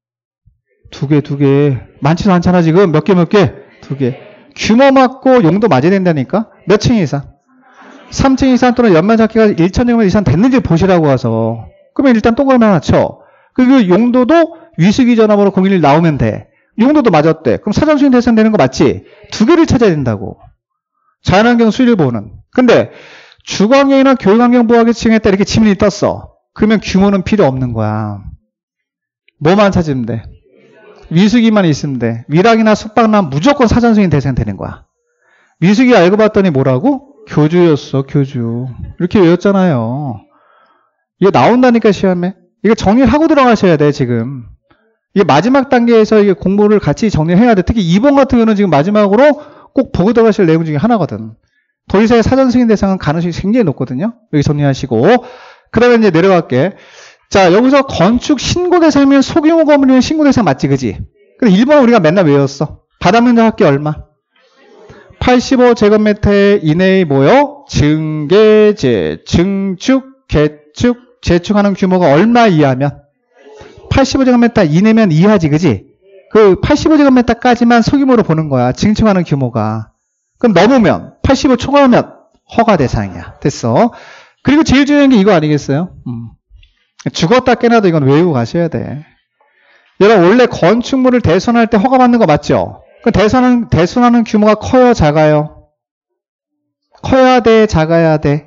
두 개. 많지도 않잖아, 지금. 몇 개? 두 개. 규모 맞고 용도 맞아야 된다니까? 몇 층 이상? 3층 이상 또는 연면적기가 1,000제곱미터 이상 됐는지 보시라고 와서. 그러면 일단 동그라미 하나 쳐. 그리고 용도도 위수기 전화번호 011 나오면 돼. 용도도 맞았대. 그럼 사전 승인 대상 되는 거 맞지? 두 개를 찾아야 된다고. 자연환경 수리보는. 근데 주거환경이나 교육환경 보호하기 지정했다 이렇게 지문이 떴어. 그러면 규모는 필요 없는 거야. 뭐만 찾으면 돼? 위수기만 있으면 돼. 위락이나 숙박만 무조건 사전 승인 대상 되는 거야. 위수기 알고 봤더니 뭐라고? 교주였어, 교주. 이렇게 외웠잖아요. 이거 나온다니까, 시험에. 이거 정리를 하고 들어가셔야 돼, 지금. 이게 마지막 단계에서 이게 공부를 같이 정리해야 돼. 특히 2번 같은 경우는 지금 마지막으로 꼭 보고 들어가실 내용 중에 하나거든. 도지사의 사전 승인 대상은 가능성이 굉장히 높거든요. 여기 정리하시고. 그러면 이제 내려갈게. 자, 여기서 건축 신고 대상이면 소규모 건물이면 신고 대상 맞지, 그지? 근데 1번 우리가 맨날 외웠어. 바닥면적 합계 얼마? 85제곱미터 이내의 뭐요? 증개제, 증축, 개축, 재축하는 규모가 얼마 이하면? 85제곱미터 이내면 이하지, 그지? 그 85제곱미터까지만 소규모로 보는 거야. 증축하는 규모가. 그럼 넘으면 85 초과하면 허가 대상이야. 됐어. 그리고 제일 중요한 게 이거 아니겠어요? 죽었다 깨나도 이건 외우고 가셔야 돼. 여러분 원래 건축물을 대손할 때 허가받는 거 맞죠? 그 대손하는 규모가 커요, 작아요? 커야 돼, 작아야 돼?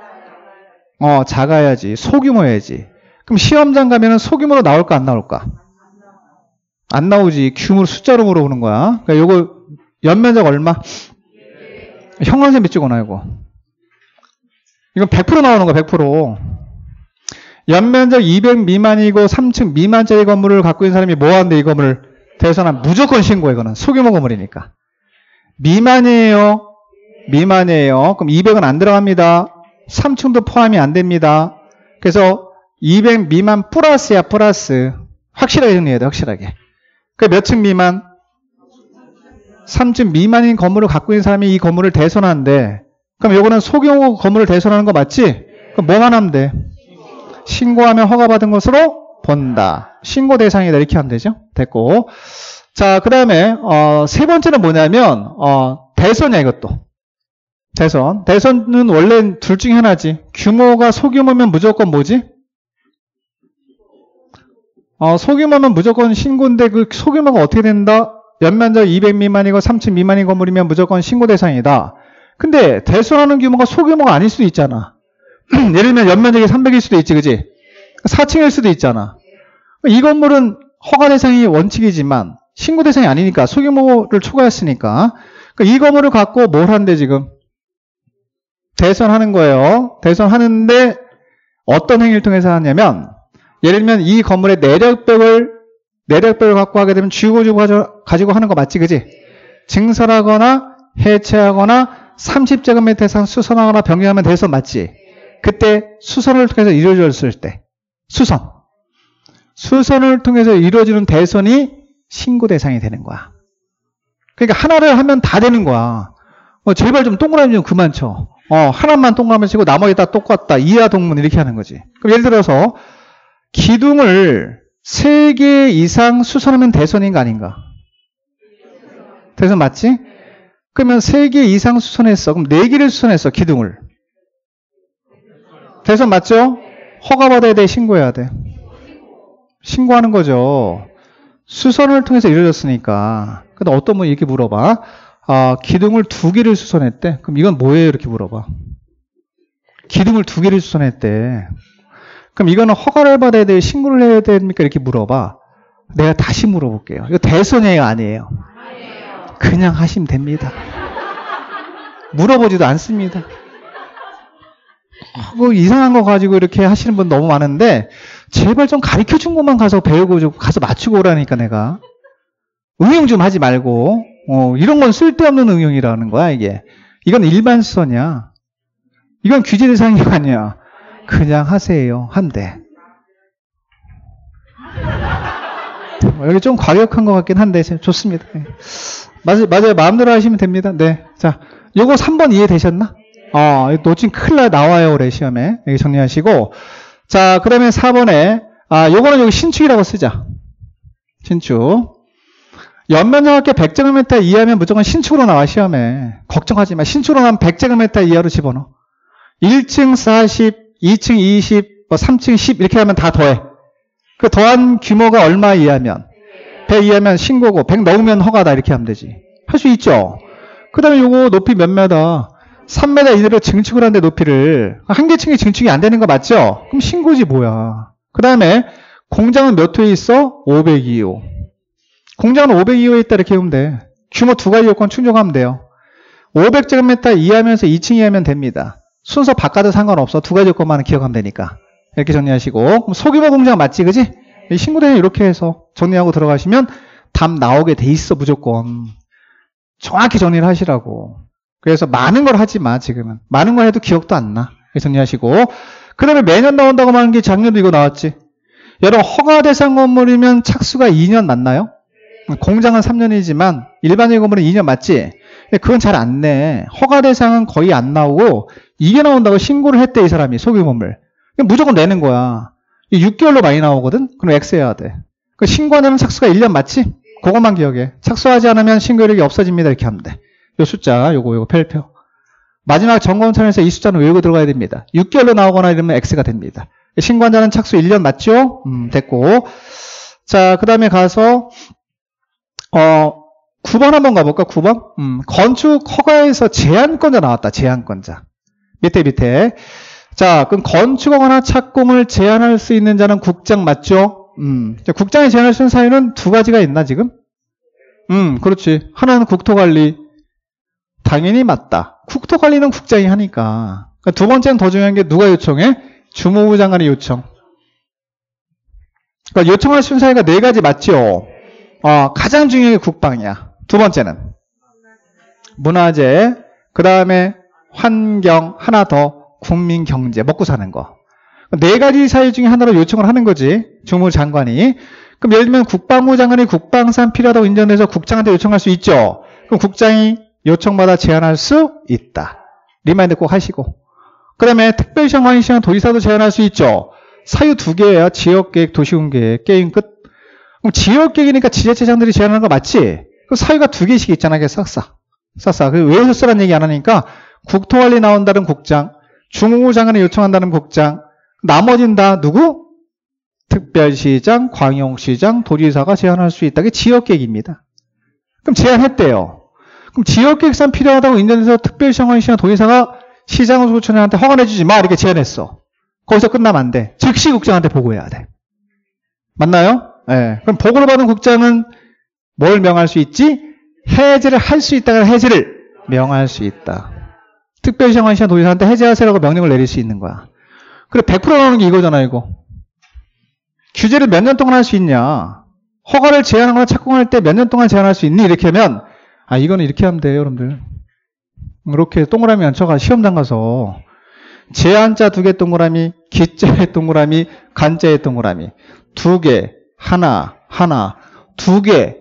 작아야지. 소규모야지. 그럼 시험장 가면은 소규모로 나올까, 안 나올까? 안 나오지. 규모로 숫자로 물어보는 거야. 그러니까 요거 연면적 얼마? 형광색 몇 찍어놔, 이거. 이건 100% 나오는 거야, 100%. 연면적 200 미만이고 3층 미만짜리 건물을 갖고 있는 사람이 뭐 하는데 이 건물을 대손하면 무조건 신고해, 이거는. 소규모 건물이니까. 미만이에요. 그럼 200은 안 들어갑니다. 3층도 포함이 안 됩니다. 그래서 200 미만 플러스야, 플러스. 확실하게 정리해야 돼, 확실하게. 그 몇 층 미만? 3층 미만인 건물을 갖고 있는 사람이 이 건물을 대손하는데, 그럼 요거는 소규모 건물을 대손하는 거 맞지? 그럼 뭐만 하면 돼? 신고하면 허가받은 것으로 본다. 신고 대상이다. 이렇게 하면 되죠? 됐고. 자, 그 다음에, 세 번째는 뭐냐면, 대손이야, 이것도. 대손은 원래 둘 중에 하나지. 규모가 소규모면 무조건 뭐지? 소규모면 무조건 신고인데 그 소규모가 어떻게 된다? 연면적 200 미만이고 3층 미만인 건물이면 무조건 신고 대상이다. 근데 대손하는 규모가 소규모가 아닐 수도 있잖아. 예를 들면 연면적이 300일 수도 있지, 그지? 4층일 수도 있잖아. 이 건물은 허가 대상이 원칙이지만 신고 대상이 아니니까 소규모를 초과했으니까 이 건물을 갖고 뭘 한대 지금? 대손하는 거예요. 대손하는데 어떤 행위를 통해서 하냐면 예를 들면 이 건물의 내력벽을 갖고 하게 되면 주고 가지고 하는 거 맞지, 그지? 증설하거나 해체하거나 30제곱미터 이상 수선하거나 변경하면 대손 맞지? 그때 수선을 통해서 이루어졌을 때 수선을 통해서 이루어지는 대손이 신고 대상이 되는 거야. 그러니까 하나를 하면 다 되는 거야. 제발 좀 동그라미 좀 그만 쳐. 하나만 동그라미 치고 나머지 다 똑같다. 이하 동문 이렇게 하는 거지. 그럼 예를 들어서 기둥을 3개 이상 수선하면 대선인가 아닌가? 대선 맞지? 그러면 3개 이상 수선했어. 그럼 4개를 수선했어, 기둥을. 대선 맞죠? 허가받아야 돼, 신고해야 돼? 신고하는 거죠. 수선을 통해서 이루어졌으니까. 근데 어떤 분이 이렇게 물어봐. 기둥을 2개를 수선했대. 그럼 이건 뭐예요? 이렇게 물어봐. 기둥을 2개를 수선했대. 그럼 이거는 허가를 받아야 돼요? 신고를 해야 됩니까? 이렇게 물어봐. 내가 다시 물어볼게요. 이거 대선이에요? 아니에요? 그냥 하시면 됩니다. 물어보지도 않습니다. 뭐 이상한 거 가지고 이렇게 하시는 분 너무 많은데 제발 좀 가르쳐준 것만 가서 배우고 좀 가서 맞추고 오라니까 내가. 응용 좀 하지 말고 이런 건 쓸데없는 응용이라는 거야 이게. 이건 일반 수선이야. 이건 규제 대상이 아니야. 그냥 하세요. 한대. 여기 좀 과격한 것 같긴 한데 좋습니다. 맞아요. 마음대로 하시면 됩니다. 네. 자, 요거 3번 이해되셨나? 놓친 큰일 나와요. 올해 시험에. 여기 정리하시고. 자, 그러면 4번에, 요거는 여기 신축이라고 쓰자. 신축. 연면적합계 100제곱미터 이하면 무조건 신축으로 나와, 시험에. 걱정하지 마. 신축으로 나오면 100제곱미터 이하로 집어넣어. 1층 40, 2층 20, 3층 10 이렇게 하면 다 더해. 그 더한 규모가 얼마 이하면? 100 이하면 신고고, 100 넘으면 허가다. 이렇게 하면 되지. 할 수 있죠? 그 다음에 요거 높이 몇 미터? 3m 이내로 증축을 하는데 높이를. 한 개 층이 증축이 안 되는 거 맞죠? 그럼 신고지 뭐야. 그 다음에 공장은 몇 호에 있어? 502호. 공장은 502호에 있다 이렇게 하면 돼. 규모 2가지 요건 충족하면 돼요. 500제곱미터 이하면서 2층 이하면 됩니다. 순서 바꿔도 상관없어. 2가지 요건만 기억하면 되니까. 이렇게 정리하시고. 그럼 소규모 공장 맞지, 그지? 신고대는 이렇게 해서 정리하고 들어가시면 답 나오게 돼 있어, 무조건. 정확히 정리를 하시라고. 그래서 많은 걸 하지 마, 지금은. 많은 걸 해도 기억도 안 나. 정리하시고. 그 다음에 매년 나온다고 하는 게 작년도 이거 나왔지. 여러분, 허가 대상 건물이면 착수가 2년 맞나요? 공장은 3년이지만 일반적인 건물은 2년 맞지? 근데 그건 잘 안 내. 허가 대상은 거의 안 나오고 이게 나온다고 신고를 했대, 이 사람이. 소규모물. 무조건 내는 거야. 6개월로 많이 나오거든? 그럼 X 해야 돼. 그 신고하는 착수가 1년 맞지? 그것만 기억해. 착수하지 않으면 신고이력이 없어집니다. 이렇게 하면 돼. 요 숫자, 요거 별표. 마지막 점검차원에서 이 숫자는 외우고 들어가야 됩니다. 6개월로 나오거나 이러면 X가 됩니다. 신고한자는 착수 1년 맞죠? 됐고. 자, 그 다음에 가서, 9번 한번 가볼까? 9번? 건축 허가에서 제한권자 나왔다. 제한권자. 밑에. 자, 그럼 건축하거나 착공을 제한할 수 있는 자는 국장 맞죠? 국장이 제한할 수 있는 사유는 2가지가 있나, 지금? 그렇지. 하나는 국토관리. 당연히 맞다. 국토관리는 국장이 하니까. 그러니까 2번째는 더 중요한 게 누가 요청해? 주무부 장관이 요청. 그러니까 요청할 수 있는 사유가 4가지 맞죠? 가장 중요한 게 국방이야. 2번째는 문화재, 그 다음에 환경, 하나 더 국민 경제, 먹고 사는 거. 4가지 사유 중에 하나로 요청을 하는 거지. 주무부 장관이. 그럼 예를 들면 국방부 장관이 국방산 필요하다고 인정해서 국장한테 요청할 수 있죠. 그럼 국장이 요청받아 제한할 수 있다. 리마인드 꼭 하시고. 그 다음에 특별시장, 광역시장, 도지사도 제한할 수 있죠. 사유 2개예요. 지역계획, 도시군계획, 게임 끝. 그럼 지역계획이니까 지자체장들이 제한하는 거 맞지? 그 사유가 2개씩 있잖아. 그게 싹싹. 왜 썼어라는 얘기 안 하니까 국토관리 나온다는 국장, 주무부 장관이 요청한다는 국장, 나머지는 다 누구? 특별시장, 광역시장, 도지사가 제한할 수 있다. 그게 지역계획입니다. 그럼 제한했대요. 그럼 지역계획상 필요하다고 인정해서 특별시장, 광역시장, 도지사가 시장 소천한테 허가내주지 마. 이렇게 제한했어. 거기서 끝나면 안 돼. 즉시 국장한테 보고해야 돼. 맞나요? 네. 그럼 보고를 받은 국장은 뭘 명할 수 있지? 해제를 할 수 있다가 해제를 명할 수 있다. 특별시장, 광역시장, 도지사한테 해제하세요라고 명령을 내릴 수 있는 거야. 그래 100% 나오는 게 이거잖아, 이거. 규제를 몇 년 동안 할 수 있냐? 허가를 제한하거나 착공할 때 몇 년 동안 제한할 수 있니? 이렇게 하면 이거는 이렇게 하면 돼요, 여러분들. 이렇게 동그라미 앉혀가 시험장 가서 제한자 2개 동그라미, 기자의 동그라미, 간자의 동그라미 2개, 하나, 2개,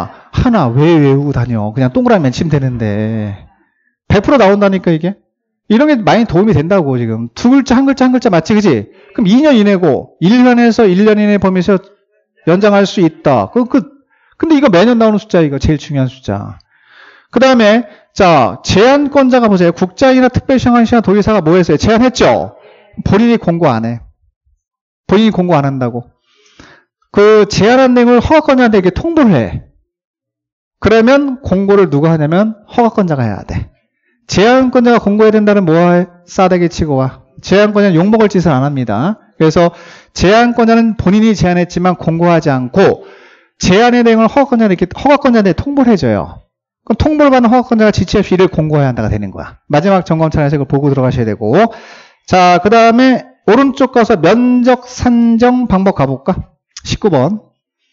하나 왜 외우고 다녀? 그냥 동그라미만 치면 되는데 100% 나온다니까 이게. 이런 게 많이 도움이 된다고 지금. 두 글자, 한 글자, 한 글자 맞지, 그지? 그럼 2년 이내고 1년에서 1년 이내 범위에서 연장할 수 있다. 근데 이거 매년 나오는 숫자, 이거 제일 중요한 숫자. 그 다음에, 자, 제한권자가 보세요. 국장이나 특별시행시나 도의사가 뭐 했어요? 제한했죠? 본인이 공고 안 해. 본인이 공고 안 한다고. 그 제한한 내용을 허가권자한테 이렇게 통보를 해. 그러면 공고를 누가 하냐면 허가권자가 해야 돼. 제한권자가 공고해야 된다는 뭐에 싸대기 치고 와. 제한권자는 욕먹을 짓을 안 합니다. 그래서 제한권자는 본인이 제한했지만 공고하지 않고 제한의 내용을 허가권자한테 통보를 해줘요. 그럼 통보를 받는 허가권자가 지체 없이 이를 공고해야 한다가 되는 거야. 마지막 점검차에서 이걸 보고 들어가셔야 되고. 자, 그 다음에 오른쪽 가서 면적 산정 방법 가볼까? 19번.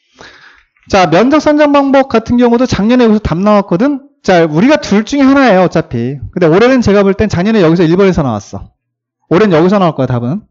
자, 면적 산정 방법 같은 경우도 작년에 여기서 답 나왔거든? 자, 우리가 둘 중에 하나예요, 어차피. 근데 올해는 제가 볼 땐 작년에 여기서 1번에서 나왔어. 올해는 여기서 나올 거야, 답은.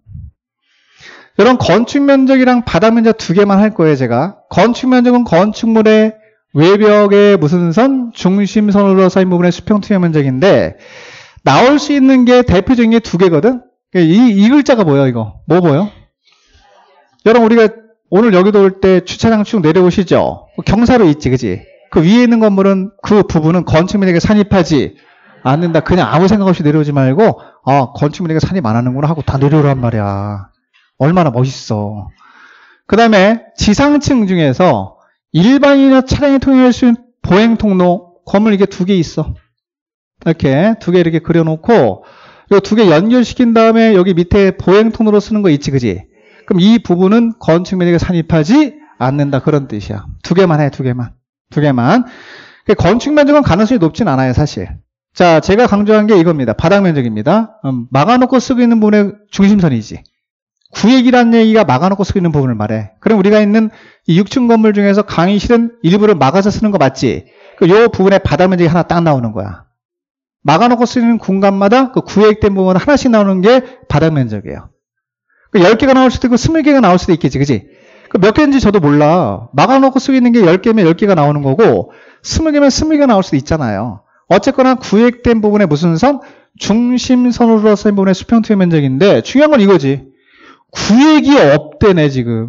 이런 건축 면적이랑 바닥 면적 두 개만 할 거예요, 제가. 건축 면적은 건축물의 외벽의 무슨 선? 중심선으로 서인 부분의 수평 투여 면적인데, 나올 수 있는 게 대표적인 게 두 개거든? 이 글자가 뭐야, 이거? 뭐 보여? 여러분, 우리가 오늘 여기도 올 때 주차장 쭉 내려오시죠? 경사로 있지, 그지? 그 위에 있는 건물은 그 부분은 건축물에게 산입하지 않는다. 그냥 아무 생각 없이 내려오지 말고, 건축물에게 산입 안 하는구나 하고 다 내려오란 말이야. 얼마나 멋있어. 그 다음에 지상층 중에서 일반인이나 차량이 통행할 수 있는 보행 통로, 건물 이게 두 개 있어. 이렇게 두 개 이렇게 그려놓고, 이 두 개 연결시킨 다음에 여기 밑에 보행 통로로 쓰는 거 있지, 그지? 그럼 이 부분은 건축물에게 산입하지 않는다. 그런 뜻이야. 두 개만 해, 두 개만. 두 개만. 건축 면적은 가능성이 높진 않아요, 사실. 자, 제가 강조한 게 이겁니다. 바닥 면적입니다. 막아놓고 쓰고 있는 부분의 중심선이지. 구획이라는 얘기가 막아놓고 쓰고 있는 부분을 말해. 그럼 우리가 있는 이 6층 건물 중에서 강의실은 일부를 막아서 쓰는 거 맞지? 이 부분에 바닥 면적이 하나 딱 나오는 거야. 막아놓고 쓰는 공간마다 그 구획된 부분 하나씩 나오는 게 바닥 면적이에요. 10개가 나올 수도 있고 20개가 나올 수도 있겠지, 그지? 몇 개인지 저도 몰라. 막아놓고 쓰고 있는 게 10개면 10개가 나오는 거고 20개면 20개가 나올 수도 있잖아요. 어쨌거나 구획된 부분의 무슨 선? 중심선으로 쓰인 부분의 수평 투여 면적인데 중요한 건 이거지. 구획이 없대네, 지금.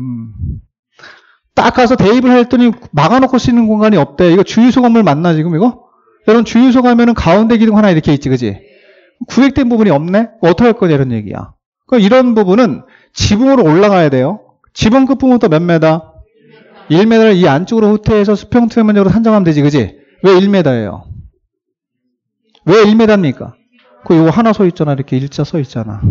딱 가서 대입을 했더니 막아놓고 쓰는 공간이 없대. 이거 주유소 건물 맞나, 지금 이거? 여러분, 주유소 가면은 가운데 기둥 하나 이렇게 있지, 그지? 구획된 부분이 없네? 어떡할 거냐, 이런 얘기야. 그럼 이런 부분은 지붕으로 올라가야 돼요. 지붕 끝부분부터 몇 메다? 1m를 이 안쪽으로 후퇴해서 수평 투여 면적으로 산정하면 되지, 그지? 왜 1m예요? 왜 1m입니까? 요거 하나 서 있잖아. 이렇게 일자 서 있잖아.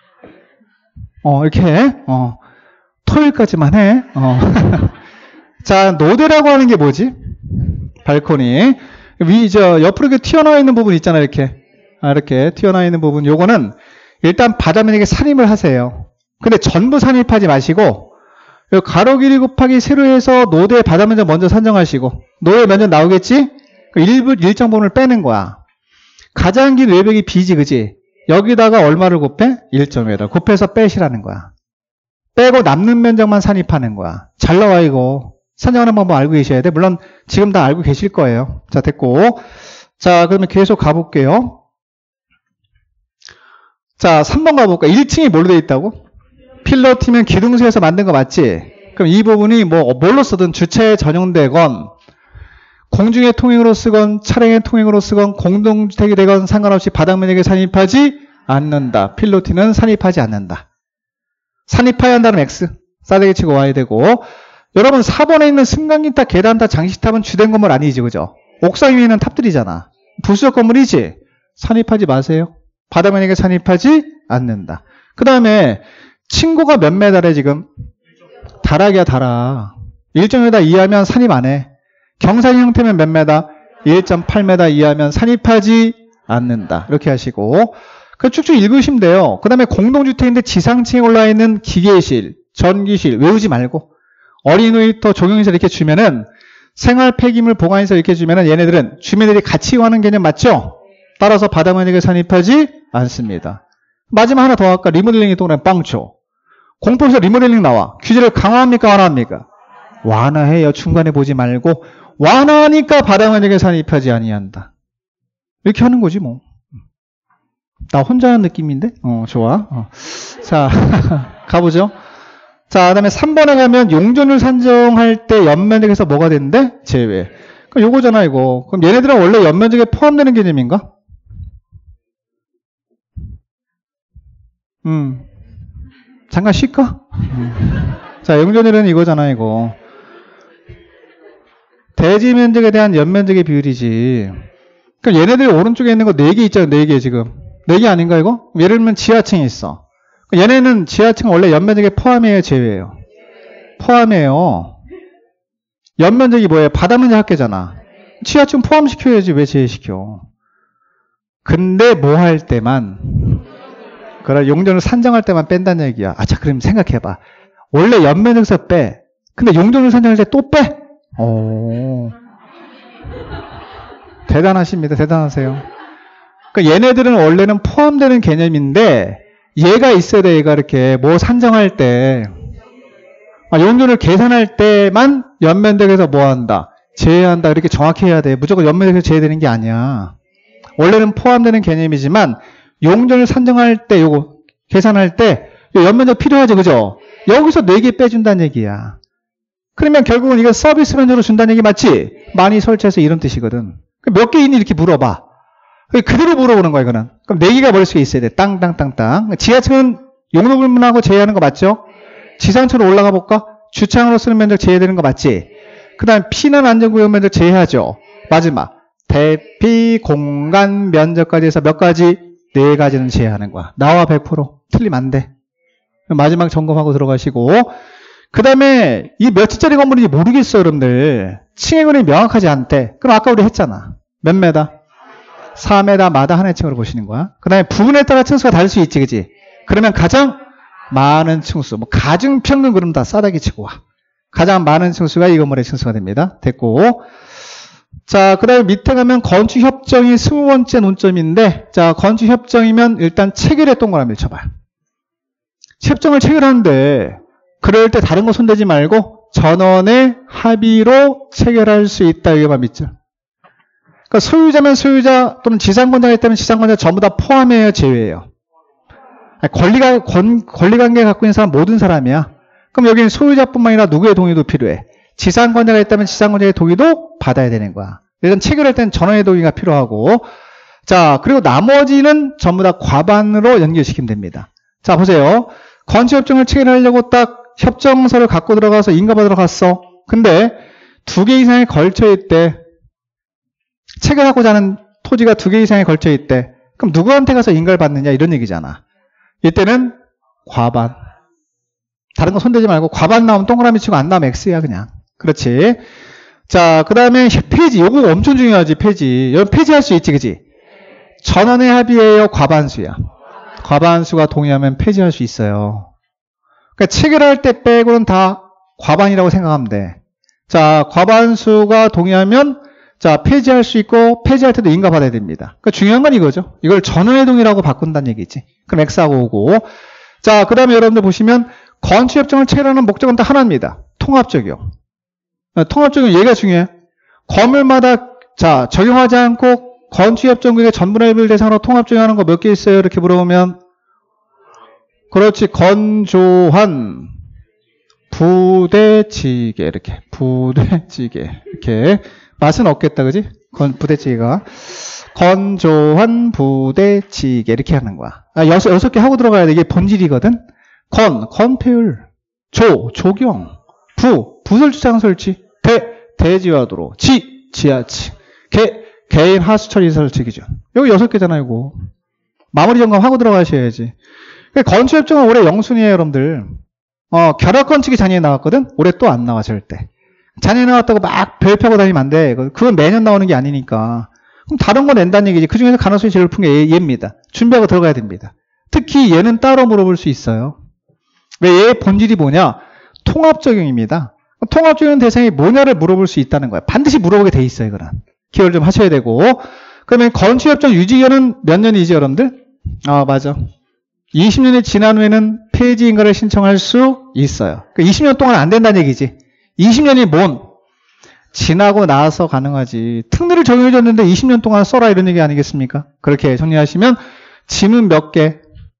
이렇게 해. 토요일까지만 해. 자, 노대라고 하는 게 뭐지? 발코니. 옆으로 이렇게 튀어나와 있는 부분 있잖아, 이렇게. 이렇게 튀어나와 있는 부분. 요거는 일단 바닥면적에 산입을 하세요. 근데 전부 산입하지 마시고, 가로 길이 곱하기 세로 해서 노대 바닥면적 먼저 산정하시고, 노대 면적 나오겠지? 일정 부분을 빼는 거야. 가장 긴 외벽이 B지, 그지? 여기다가 얼마를 곱해? 1.5를 곱해서 빼시라는 거야. 빼고 남는 면적만 산입하는 거야. 잘 나와, 이거. 산정하는 방법 알고 계셔야 돼. 물론 지금 다 알고 계실 거예요. 자, 됐고. 자, 그러면 계속 가볼게요. 자, 3번 가볼까? 1층이 뭘로 되어 있다고? 필러티면 기둥수에서 만든 거 맞지? 그럼 이 부분이 뭘로 쓰든 주차에 전용되건, 공중의 통행으로 쓰건, 차량의 통행으로 쓰건, 공동주택이 되건 상관없이 바닥 면적에 산입하지 않는다. 필로티는 산입하지 않는다. 산입해야 한다는 X. 싸대기 치고 와야 되고. 여러분, 4번에 있는 승강기탑, 계단탑, 장식탑은 주된 건물 아니지, 그죠? 옥상 위에 있는 탑들이잖아. 부수적 건물이지? 산입하지 마세요. 바닥 면적에 산입하지 않는다. 그 다음에 층고가 몇 메다래, 지금? 다락이야, 다락. 1.5m 이하면 산입 안 해. 경사진 형태면 몇 메다? 1.8m 이하면 산입하지 않는다. 이렇게 하시고. 쭉쭉 읽으시면 돼요. 그 다음에 공동주택인데 지상층에 올라있는 기계실, 전기실 외우지 말고 어린 놀이터, 조경시설 이렇게 주면은 생활 폐기물 보관시설 이렇게 주면은 얘네들은 주민들이 같이 이용하는 개념 맞죠? 따라서 바닥 면적에 산입하지 않습니다. 마지막 하나 더 할까? 리모델링이 또 그냥 빵초. 공포에서 리모델링 나와. 규제를 강화합니까? 완화합니까? 완화해요. 중간에 보지 말고. 완화하니까 바닥 면적에 산입하지 아니한다. 이렇게 하는 거지 뭐. 나 혼자 하는 느낌인데? 좋아. 자, 가보죠. 자, 그 다음에 3번에 가면 용존을 산정할 때 연면적에서 뭐가 되는데? 제외. 그럼 요거잖아, 이거. 그럼 얘네들은 원래 연면적에 포함되는 개념인가? 잠깐 쉴까? 자, 용존율은 이거잖아, 이거. 대지 면적에 대한 연면적의 비율이지. 그럼 얘네들 오른쪽에 있는 거 4개 있잖아, 4개 지금. 4개 아닌가, 이거? 예를 들면 지하층이 있어. 얘네는 지하층은 원래 연면적에 포함이에요, 제외예요? 포함이에요. 연면적이 뭐예요? 바닥면적 합계잖아. 지하층 포함시켜야지 왜 제외시켜? 근데 뭐 할 때만, 그래, 용존을 산정할 때만 뺀다는 얘기야. 자, 그럼 생각해봐. 원래 연면적에서 빼. 근데 용존을 산정할 때 또 빼? 대단하십니다. 대단하세요. 그러니까 얘네들은 원래는 포함되는 개념인데, 얘가 있어야 돼. 얘가 이렇게 뭐 산정할 때, 용존을 계산할 때만 연면적에서 뭐 한다? 제외한다. 이렇게 정확히 해야 돼. 무조건 연면적에서 제외되는 게 아니야. 원래는 포함되는 개념이지만 용존을 산정할 때, 요거 계산할 때 연면적 필요하죠, 그죠? 여기서 4개 빼준다는 얘기야. 그러면 결국은 이거 서비스 면적으로 준다는 얘기 맞지? 많이 설치해서 이런 뜻이거든. 몇 개 있니? 이렇게 물어봐. 그대로 물어보는 거야, 이거는. 그럼 4개가 머릿속에 있어야 돼. 땅땅땅땅. 지하층은 용도불문하고 제외하는 거 맞죠? 지상층으로 올라가 볼까? 주차장으로 쓰는 면적 제외되는 거 맞지? 그 다음 피난 안전구역 면적 제외하죠. 마지막 대피 공간 면적까지 해서 몇 가지? 4가지는 제외하는 거야. 나와 100%. 틀리면 안 돼. 마지막 점검하고 들어가시고, 그 다음에 이 몇 층짜리 건물인지 모르겠어요, 여러분들. 층행원이 명확하지 않대. 그럼 아까 우리 했잖아. 몇 메다? 4m마다 한 해층으로 보시는 거야. 그 다음에 부분에 따라 층수가 다를 수 있지, 그지? 그러면 가장 많은 층수, 뭐 가중평균 그럼 다 싸다기 치고 와. 가장 많은 층수가 이 건물의 층수가 됩니다. 됐고. 자, 그 다음에 밑에 가면 건축협정이 20번째 논점인데, 자, 건축협정이면 일단 체결에 동그라미 쳐봐요. 협정을 체결하는데, 그럴 때 다른 거 손대지 말고, 전원의 합의로 체결할 수 있다. 이거만 믿죠. 그러니까 소유자면 소유자 또는 지상권자가 있다면 지상권자 전부 다 포함해요, 제외해요? 권리관계 갖고 있는 사람 모든 사람이야. 그럼 여기는 소유자뿐만 아니라 누구의 동의도 필요해. 지상권자가 있다면 지상권자의 동의도 받아야 되는 거야. 일단 체결할 때는 전원의 동의가 필요하고, 자, 그리고 나머지는 전부 다 과반으로 연결시키면 됩니다. 자, 보세요. 건축협정을 체결하려고 딱 협정서를 갖고 들어가서 인가받으러 갔어. 근데 2개 이상에 걸쳐있대. 체결하고자 하는 토지가 2개 이상에 걸쳐있대. 그럼 누구한테 가서 인가를 받느냐, 이런 얘기잖아. 이때는 과반. 다른 거 손대지 말고 과반 나오면 동그라미 치고 안 나오면 X야, 그냥. 그렇지. 자, 그 다음에 폐지. 요거 엄청 중요하지, 폐지. 여기 폐지할 수 있지, 그지? 전원의 합의예요, 과반수야. 과반수가 동의하면 폐지할 수 있어요. 그러니까 체결할 때 빼고는 다 과반이라고 생각하면 돼. 자, 과반수가 동의하면 자, 폐지할 수 있고 폐지할 때도 인가받아야 됩니다. 그러니까 중요한 건 이거죠. 이걸 전원의 동의라고 바꾼다는 얘기지. 그럼 X하고 오고. 자, 그 다음에 여러분들 보시면 건축협정을 체결하는 목적은 딱 하나입니다. 통합적이요. 통합적인 얘가 중요해. 건물마다 자, 적용하지 않고 건축협정국의 전분해별 대상으로 통합적용하는 거 몇 개 있어요? 이렇게 물어보면 그렇지. 건조한 부대찌개 이렇게 부대찌개 이렇게 맛은 없겠다, 그지? 부대찌개가 건조한 부대찌개 이렇게 하는 거야. 6개 하고 들어가야 돼. 이게 본질이거든. 건폐율, 조경, 부설치 장설치, 대지화도로, 지하층, 개인 하수처리 설치 기준. 여기 6개잖아요, 이거. 마무리 점검하고 들어가셔야지. 건축협정은 올해 영순이에요, 여러분들. 결합건축이 작년에 나왔거든? 올해 또 안 나와, 절대. 작년에 나왔다고 막 별표하고 다니면 안 돼. 그건 매년 나오는 게 아니니까. 그럼 다른 거 낸다는 얘기지. 그 중에서 가능성이 제일 높은 게 얘입니다. 준비하고 들어가야 됩니다. 특히 얘는 따로 물어볼 수 있어요. 왜 얘의 본질이 뭐냐? 통합적용입니다. 통합적용 대상이 뭐냐를 물어볼 수 있다는 거야. 반드시 물어보게 돼 있어요, 이거는. 기억을 좀 하셔야 되고. 그러면 건축협정 유지기간은 몇 년이지, 여러분들? 맞아. 20년이 지난 후에는 폐지 인가를 신청할 수 있어요. 그러니까 20년 동안 안 된다는 얘기지. 20년이 뭔? 지나고 나서 가능하지. 특례를 적용해줬는데 20년 동안 써라 이런 얘기 아니겠습니까? 그렇게 정리하시면 짐은 몇 개?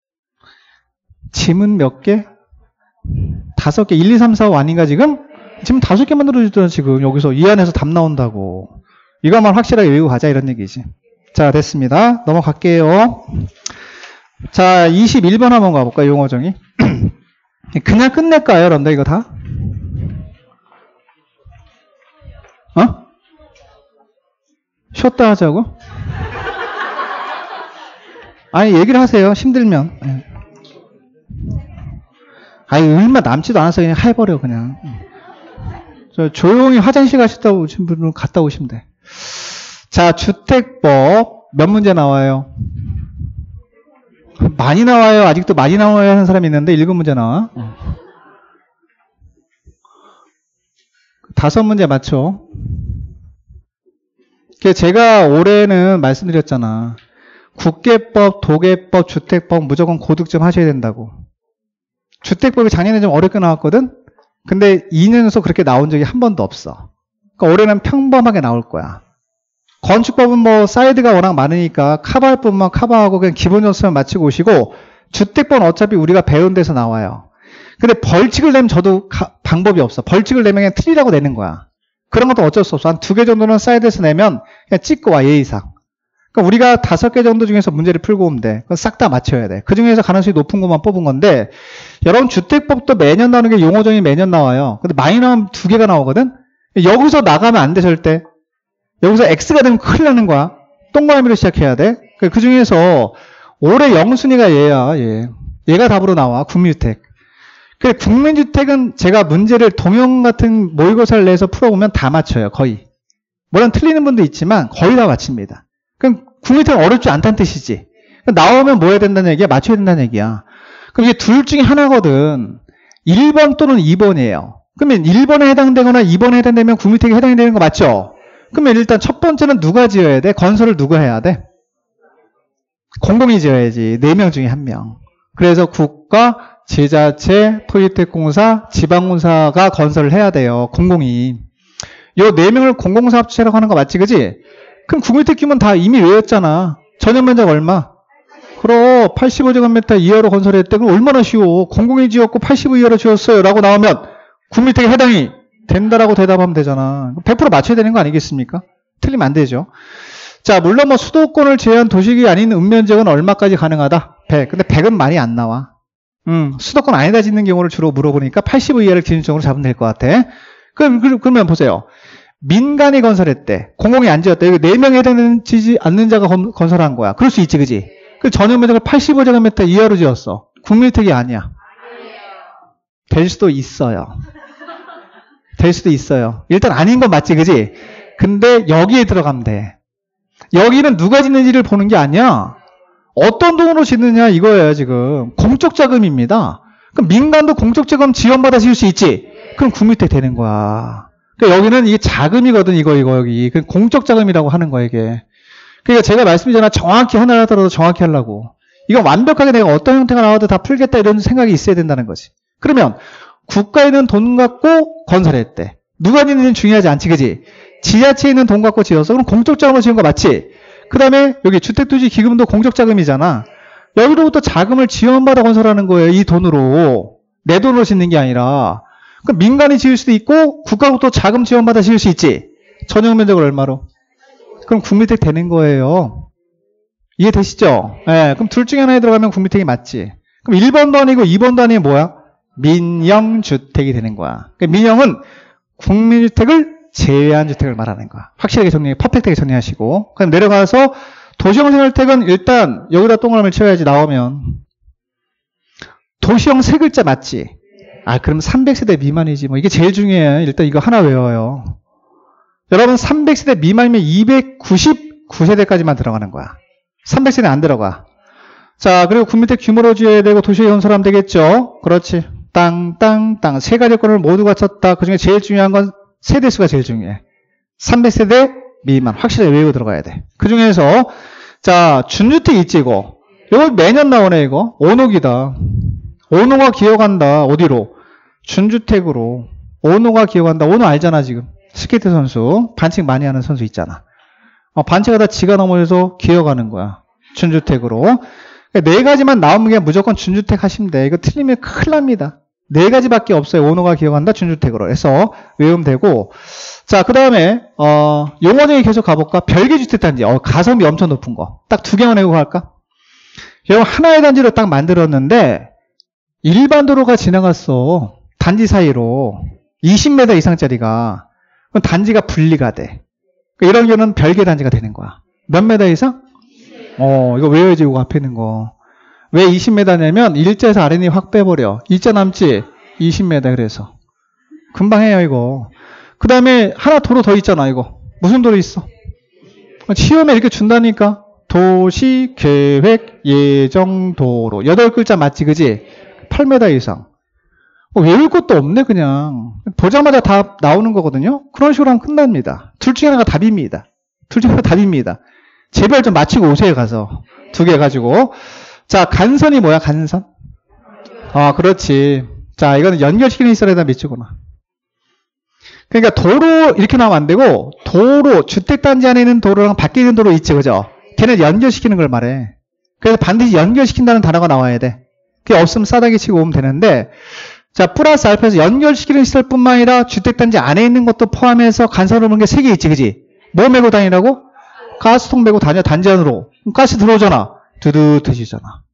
짐은 몇 개? 5개. 1, 2, 3, 4, 5 아닌가 지금? 지금 5개 만들어주잖아 지금. 여기서 이 안에서 답 나온다고. 이것만 확실하게 외우고 가자 이런 얘기지. 자, 됐습니다. 넘어갈게요. 자, 21번 한번 가볼까요? 용어 정의. 그냥 끝낼까요? 여러분들 이거 다? 쉬었다 하자고? 아니, 얘기를 하세요. 힘들면. 아니, 얼마 남지도 않아서 그냥 해버려, 그냥. 조용히 화장실 가셨다 오신 분은 갔다 오시면 돼. 자, 주택법. 몇 문제 나와요? 많이 나와요. 아직도 많이 나와야 하는 사람이 있는데, 7문제 나와. 5문제 맞죠? 제가 올해는 말씀드렸잖아. 국계법, 도계법, 주택법 무조건 고득점 하셔야 된다고. 주택법이 작년에 좀 어렵게 나왔거든? 근데 2년 연속 그렇게 나온 적이 한 번도 없어. 그러니까 올해는 평범하게 나올 거야. 건축법은 뭐 사이드가 워낙 많으니까 커버할 부분만 커버하고 그냥 기본 점수만 맞추고 오시고, 주택법은 어차피 우리가 배운 데서 나와요. 근데 벌칙을 내면 저도 방법이 없어. 벌칙을 내면 그냥 틀리라고 내는 거야. 그런 것도 어쩔 수 없어. 한 2개 정도는 사이드에서 내면 그냥 찍고 와, 예의상. 그러니까 우리가 5개 정도 중에서 문제를 풀고 오면 돼. 그건 싹 다 맞춰야 돼. 그 중에서 가능성이 높은 것만 뽑은 건데, 여러분 주택법도 매년 나오는 게 용어정의 매년 나와요. 근데 많이 나오면 2개가 나오거든? 여기서 나가면 안 돼, 절대. 여기서 X가 되면 큰일 나는 거야. 동그라미로 시작해야 돼. 그 중에서 올해 영순위가 얘야, 얘. 얘가 답으로 나와, 국민주택. 그 국민주택은 제가 문제를 동영 같은 모의고사를 내서 풀어보면 다 맞춰요, 거의. 물론 틀리는 분도 있지만 거의 다 맞춥니다. 그럼 국민주택은 어렵지 않다는 뜻이지. 나오면 뭐 해야 된다는 얘기야? 맞춰야 된다는 얘기야. 그럼 이게 둘 중에 하나거든. 1번 또는 2번이에요. 그러면 1번에 해당되거나 2번에 해당되면 국민주택에 해당이 되는 거 맞죠? 그러면 일단 첫 번째는 누가 지어야 돼? 건설을 누가 해야 돼? 공공이 지어야지. 4명 중에 1명. 그래서 국가, 지자체, 토지주택공사, 지방공사가 건설을 해야 돼요. 공공이. 요 4명을 공공사업체라고 하는 거 맞지, 그지? 그럼 국민주택 규모는 다 이미 외웠잖아. 전용 면적 얼마? 그럼 85제곱미터 이하로 건설했대. 그럼 얼마나 쉬워. 공공이 지었고 85 이하로 지었어요 라고 나오면 국민주택에 해당이 된다라고 대답하면 되잖아. 100% 맞춰야 되는 거 아니겠습니까? 틀리면 안 되죠. 자, 물론 뭐 수도권을 제외한 도시기 아닌 음면적은 얼마까지 가능하다? 100. 근데 100은 많이 안 나와. 수도권 안에다 짓는 경우를 주로 물어보니까 85 이하를 기준적으로 잡으면 될 것 같아. 그러면 보세요. 민간이 건설했대. 공공이 안 지었대. 여기 4명에 해당되지 않는 자가 건설한 거야. 그럴 수 있지, 그지? 그 전용 면적을 85제곱미터 이하로 지었어. 국민주택이 아니야. 될 수도 있어요. 될 수도 있어요. 일단 아닌 건 맞지, 그지? 근데 여기에 들어가면 돼. 여기는 누가 짓는지를 보는 게 아니야. 어떤 돈으로 짓느냐 이거예요, 지금. 공적 자금입니다. 그럼 민간도 공적 자금 지원받아 지을 수 있지? 그럼 국민주택 되는 거야. 그러니까 여기는 이게 자금이거든, 이거, 여기. 공적 자금이라고 하는 거야, 이게. 그러니까 제가 말씀드렸잖아. 정확히 하나를 하더라도 정확히 하려고. 이건 완벽하게 내가 어떤 형태가 나와도 다 풀겠다 이런 생각이 있어야 된다는 거지. 그러면 국가에 있는 돈 갖고 건설했대. 누가 짓는지는 중요하지 않지, 그지? 지자체에 있는 돈 갖고 지어서 그럼 공적 자금으로 지은 거 맞지? 그 다음에 여기 주택토지기금도 공적 자금이잖아. 여기로부터 자금을 지원받아 건설하는 거예요. 이 돈으로. 내 돈으로 짓는 게 아니라. 그럼 민간이 지을 수도 있고 국가로부터 자금 지원받아 지을 수 있지. 전용 면적을 얼마로? 그럼 국민주택 되는 거예요. 이해되시죠? 네, 그럼 둘 중에 하나에 들어가면 국민주택이 맞지. 그럼 1번도 아니고 2번도 아니고 뭐야? 민영주택이 되는 거야. 그러니까 민영은 국민주택을 제외한 주택을 말하는 거야. 확실하게 정리, 퍼펙트하게 정리하시고. 그럼 내려가서 도시형 생활주택은 일단 여기다 동그라미를 쳐야지 나오면. 도시형 세 글자 맞지? 아, 그럼 300세대 미만이지. 뭐 이게 제일 중요해요. 일단 이거 하나 외워요. 여러분 300세대 미만이면 299세대까지만 들어가는 거야. 300세대 안 들어가. 자, 그리고 국민주택 규모로 지어야 되고 도시에 건설하면 되겠죠. 그렇지. 땅. 세 가지 요건을 모두 갖췄다. 그 중에 제일 중요한 건 세대수가 제일 중요해. 300세대 미만. 확실하게 외우고 들어가야 돼. 그 중에서, 자, 준주택 있지, 이거. 이거 매년 나오네, 이거. 오노기다. 오노가 기어간다. 어디로? 준주택으로. 오노가 기어간다. 오노 알잖아, 지금. 스케이트 선수. 반칙 많이 하는 선수 있잖아. 반칙하다 지가 넘어져서 기어가는 거야. 준주택으로. 네 가지만 나오면 그냥 무조건 준주택 하시면 돼. 이거 틀리면 큰일 납니다. 네 가지밖에 없어요. 오너가 기억한다 준주택으로 해서 외우면 되고. 자, 그 다음에 용어 정의 계속 가볼까? 별개 주택단지. 가성비 엄청 높은 거. 딱 두 개만 외우고 갈까? 여러분 하나의 단지로 딱 만들었는데 일반 도로가 지나갔어. 단지 사이로 20m 이상짜리가. 그럼 단지가 분리가 돼. 그러니까 이런 경우는 별개 단지가 되는 거야. 몇 메다 이상? 이거 외워야지. 이거 앞에 있는 거. 왜 20m냐면 일자에서 아래니 확 빼버려. 일자 남지 20m. 그래서 금방 해요 이거. 그 다음에 하나 도로 더 있잖아. 이거 무슨 도로 있어? 시험에 이렇게 준다니까. 도시계획예정도로 8글자 맞지 그지? 8m 이상. 외울 것도 없네 그냥. 보자마자 다 나오는 거거든요. 그런 식으로 하면 끝납니다. 둘 중에 하나가 답입니다. 둘 중에 하나가 답입니다. 제발 좀 맞히고 오세요 가서. 두 개 가지고. 자, 간선이 뭐야 간선? 그렇지. 자, 이거는 연결시키는 있어야 밑주구나. 그러니까 도로 이렇게 나오면 안 되고 도로 주택단지 안에 있는 도로랑 밖에 있는 도로 있지 그죠? 걔는 연결시키는 걸 말해. 그래서 반드시 연결시킨다는 단어가 나와야 돼. 그게 없으면 싸다기 치고 오면 되는데, 자, 플러스 알파에서 연결시키는 시설뿐만 아니라 주택단지 안에 있는 것도 포함해서 간선으로 보는 게 3개 있지 그지? 뭐 메고 다니라고? 가스통 메고 다녀. 단지 안으로. 그럼 가스 들어오잖아. 두두두시잖아.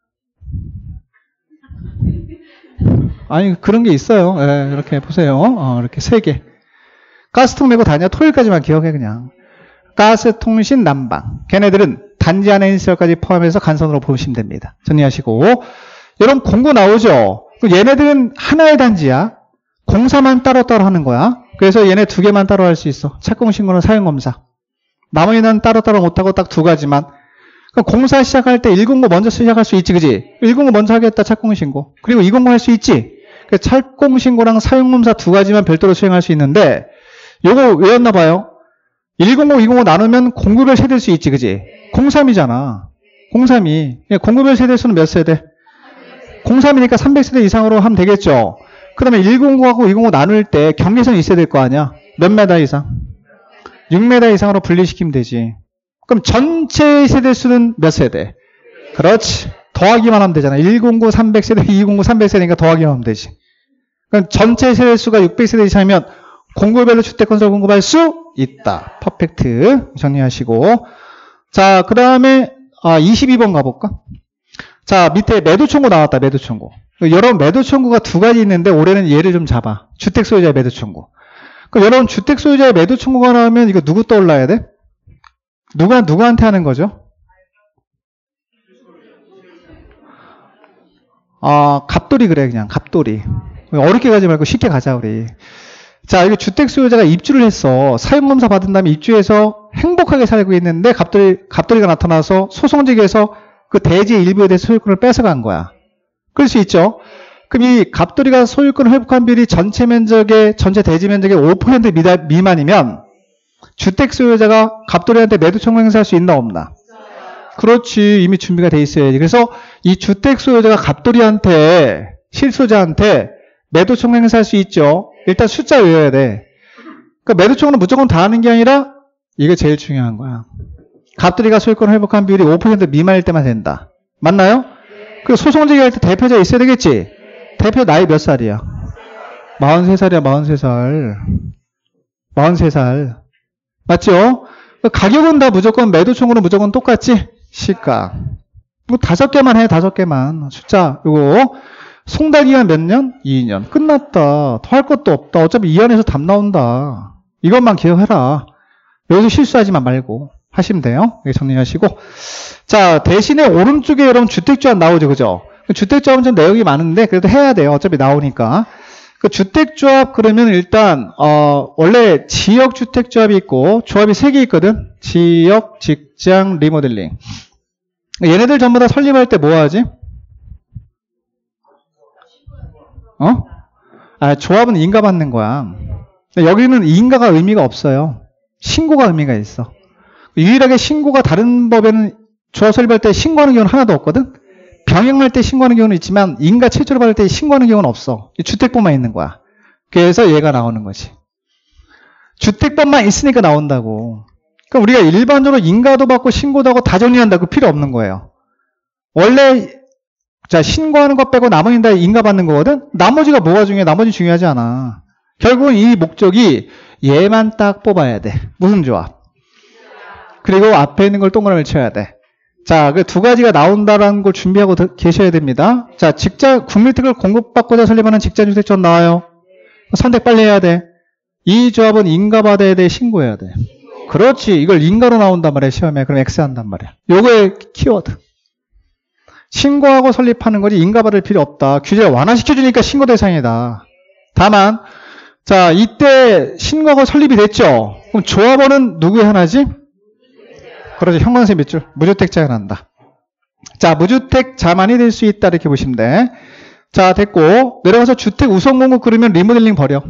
아니 그런 게 있어요. 예, 이렇게 보세요. 이렇게 3개. 가스통 메고 다녀. 토요일까지만 기억해 그냥. 가스, 통신, 난방. 걔네들은 단지 안에 있는 시설까지 포함해서 간선으로 보시면 됩니다. 정리하시고. 여러분 공고 나오죠? 얘네들은 하나의 단지야. 공사만 따로따로 하는 거야. 그래서 얘네 2개만 따로 할 수 있어. 착공신고는 사용검사. 나머지는 따로따로 못하고 딱 2가지만. 그럼 공사 시작할 때 109 먼저 시작할 수 있지 그지? 109 먼저 하겠다 착공신고. 그리고 209 할 수 있지? 착공신고랑 사용검사 2가지만 별도로 수행할 수 있는데 요거 외웠나 봐요. 109, 205 나누면 공구별 세대일 수 있지 그지? 03이잖아. 03이. 공구별 세대수는 몇 세대? 03이니까 300세대 이상으로 하면 되겠죠. 그 다음에 109하고 205 나눌 때 경계선이 있어야 될 거 아니야? 몇 메다 이상? 6m 이상으로 분리시키면 되지. 그럼 전체 세대수는 몇 세대? 그렇지. 더하기만 하면 되잖아. 109 300세대, 209 300세대니까 더하기만 하면 되지. 그럼 전체 세대수가 600세대 이상이면 공구별로 주택건설 공급할 수 있다. 퍼펙트. 정리하시고. 자, 그 다음에 22번 가볼까? 자, 밑에 매도 청구 나왔다. 매도 청구. 여러분 매도 청구가 2가지 있는데 올해는 얘를 좀 잡아. 주택 소유자의 매도 청구. 그럼 여러분 주택 소유자의 매도 청구가 나오면 이거 누구 떠올라야 돼? 누구한테 하는 거죠? 갑돌이 그래 그냥 갑돌이. 어렵게 가지 말고 쉽게 가자 우리. 자, 이거 주택 소유자가 입주를 했어. 사용검사 받은 다음에 입주해서 행복하게 살고 있는데 갑돌이가 나타나서 소송 제기해서 그 대지의 일부에 대해 소유권을 뺏어간 거야. 그럴 수 있죠. 그럼 이 갑돌이가 소유권 회복한 비율이 전체 대지 면적의 5% 미만이면 주택 소유자가 갑돌이한테 매도 청구 행사할 수 있나 없나? 그렇지. 이미 준비가 돼 있어야지. 그래서 이 주택 소유자가 갑돌이한테 실소자한테 매도 청구 행사할 수 있죠. 일단 숫자 외워야 돼. 그러니까 매도 청구는 무조건 다 하는 게 아니라 이게 제일 중요한 거야. 갑돌이가 소유권 회복한 비율이 5% 미만일 때만 된다. 맞나요? 그 소송 제기할 때 대표자 있어야 되겠지? 대표 나이 몇 살이야? 43살이야. 43살. 43살. 맞죠? 가격은 다 무조건 매도 청구는 무조건 똑같지? 시가. 뭐 5개만 해. 5개만. 숫자 요거. 송달기간 몇 년? 2년. 끝났다. 더 할 것도 없다. 어차피 이 안에서 답 나온다. 이것만 기억해라. 여기서 실수하지만 말고 하시면 돼요. 여기 정리하시고. 자, 대신에 오른쪽에 여러분 주택조합 나오죠. 그죠? 주택조합은 좀 내용이 많은데 그래도 해야 돼요. 어차피 나오니까. 그 주택조합 그러면 일단 원래 지역주택조합이 있고 조합이 3개 있거든. 지역, 직장, 리모델링. 얘네들 전부 다 설립할 때 뭐 하지? 조합은 인가 받는 거야. 여기는 인가가 의미가 없어요. 신고가 의미가 있어. 유일하게 신고가 다른 법에는 조합 설립할 때 신고하는 경우는 하나도 없거든. 병행할 때 신고하는 경우는 있지만 인가 최초로 받을 때 신고하는 경우는 없어. 주택법만 있는 거야. 그래서 얘가 나오는 거지. 주택법만 있으니까 나온다고. 그러니까 우리가 일반적으로 인가도 받고 신고도 하고 다 정리한다고 필요 없는 거예요. 원래 자 신고하는 것 빼고 나머지는 다 인가받는 거거든. 나머지가 뭐가 중요해? 나머지 중요하지 않아. 결국은 이 목적이 얘만 딱 뽑아야 돼. 무슨 조합? 그리고 앞에 있는 걸 동그라미를 쳐야 돼. 자, 그 두 가지가 나온다라는 걸 준비하고 계셔야 됩니다. 자, 국민특을 공급받고자 설립하는 직장주택조합 나와요. 선택 빨리 해야 돼. 이 조합은 인가받아야 돼, 신고해야 돼. 그렇지. 이걸 인가로 나온단 말이야, 시험에. 그럼 X 한단 말이야. 요거의 키워드. 신고하고 설립하는 거지 인가받을 필요 없다. 규제를 완화시켜주니까 신고 대상이다. 다만 자 이때 신고하고 설립이 됐죠. 그럼 조합원은 누구의 하나지? 그렇죠. 형광색 밑줄. 무주택자가 난다. 자 무주택자만이 될 수 있다 이렇게 보시면 돼. 자 됐고 내려가서 주택 우선 공급 그러면 리모델링 버려.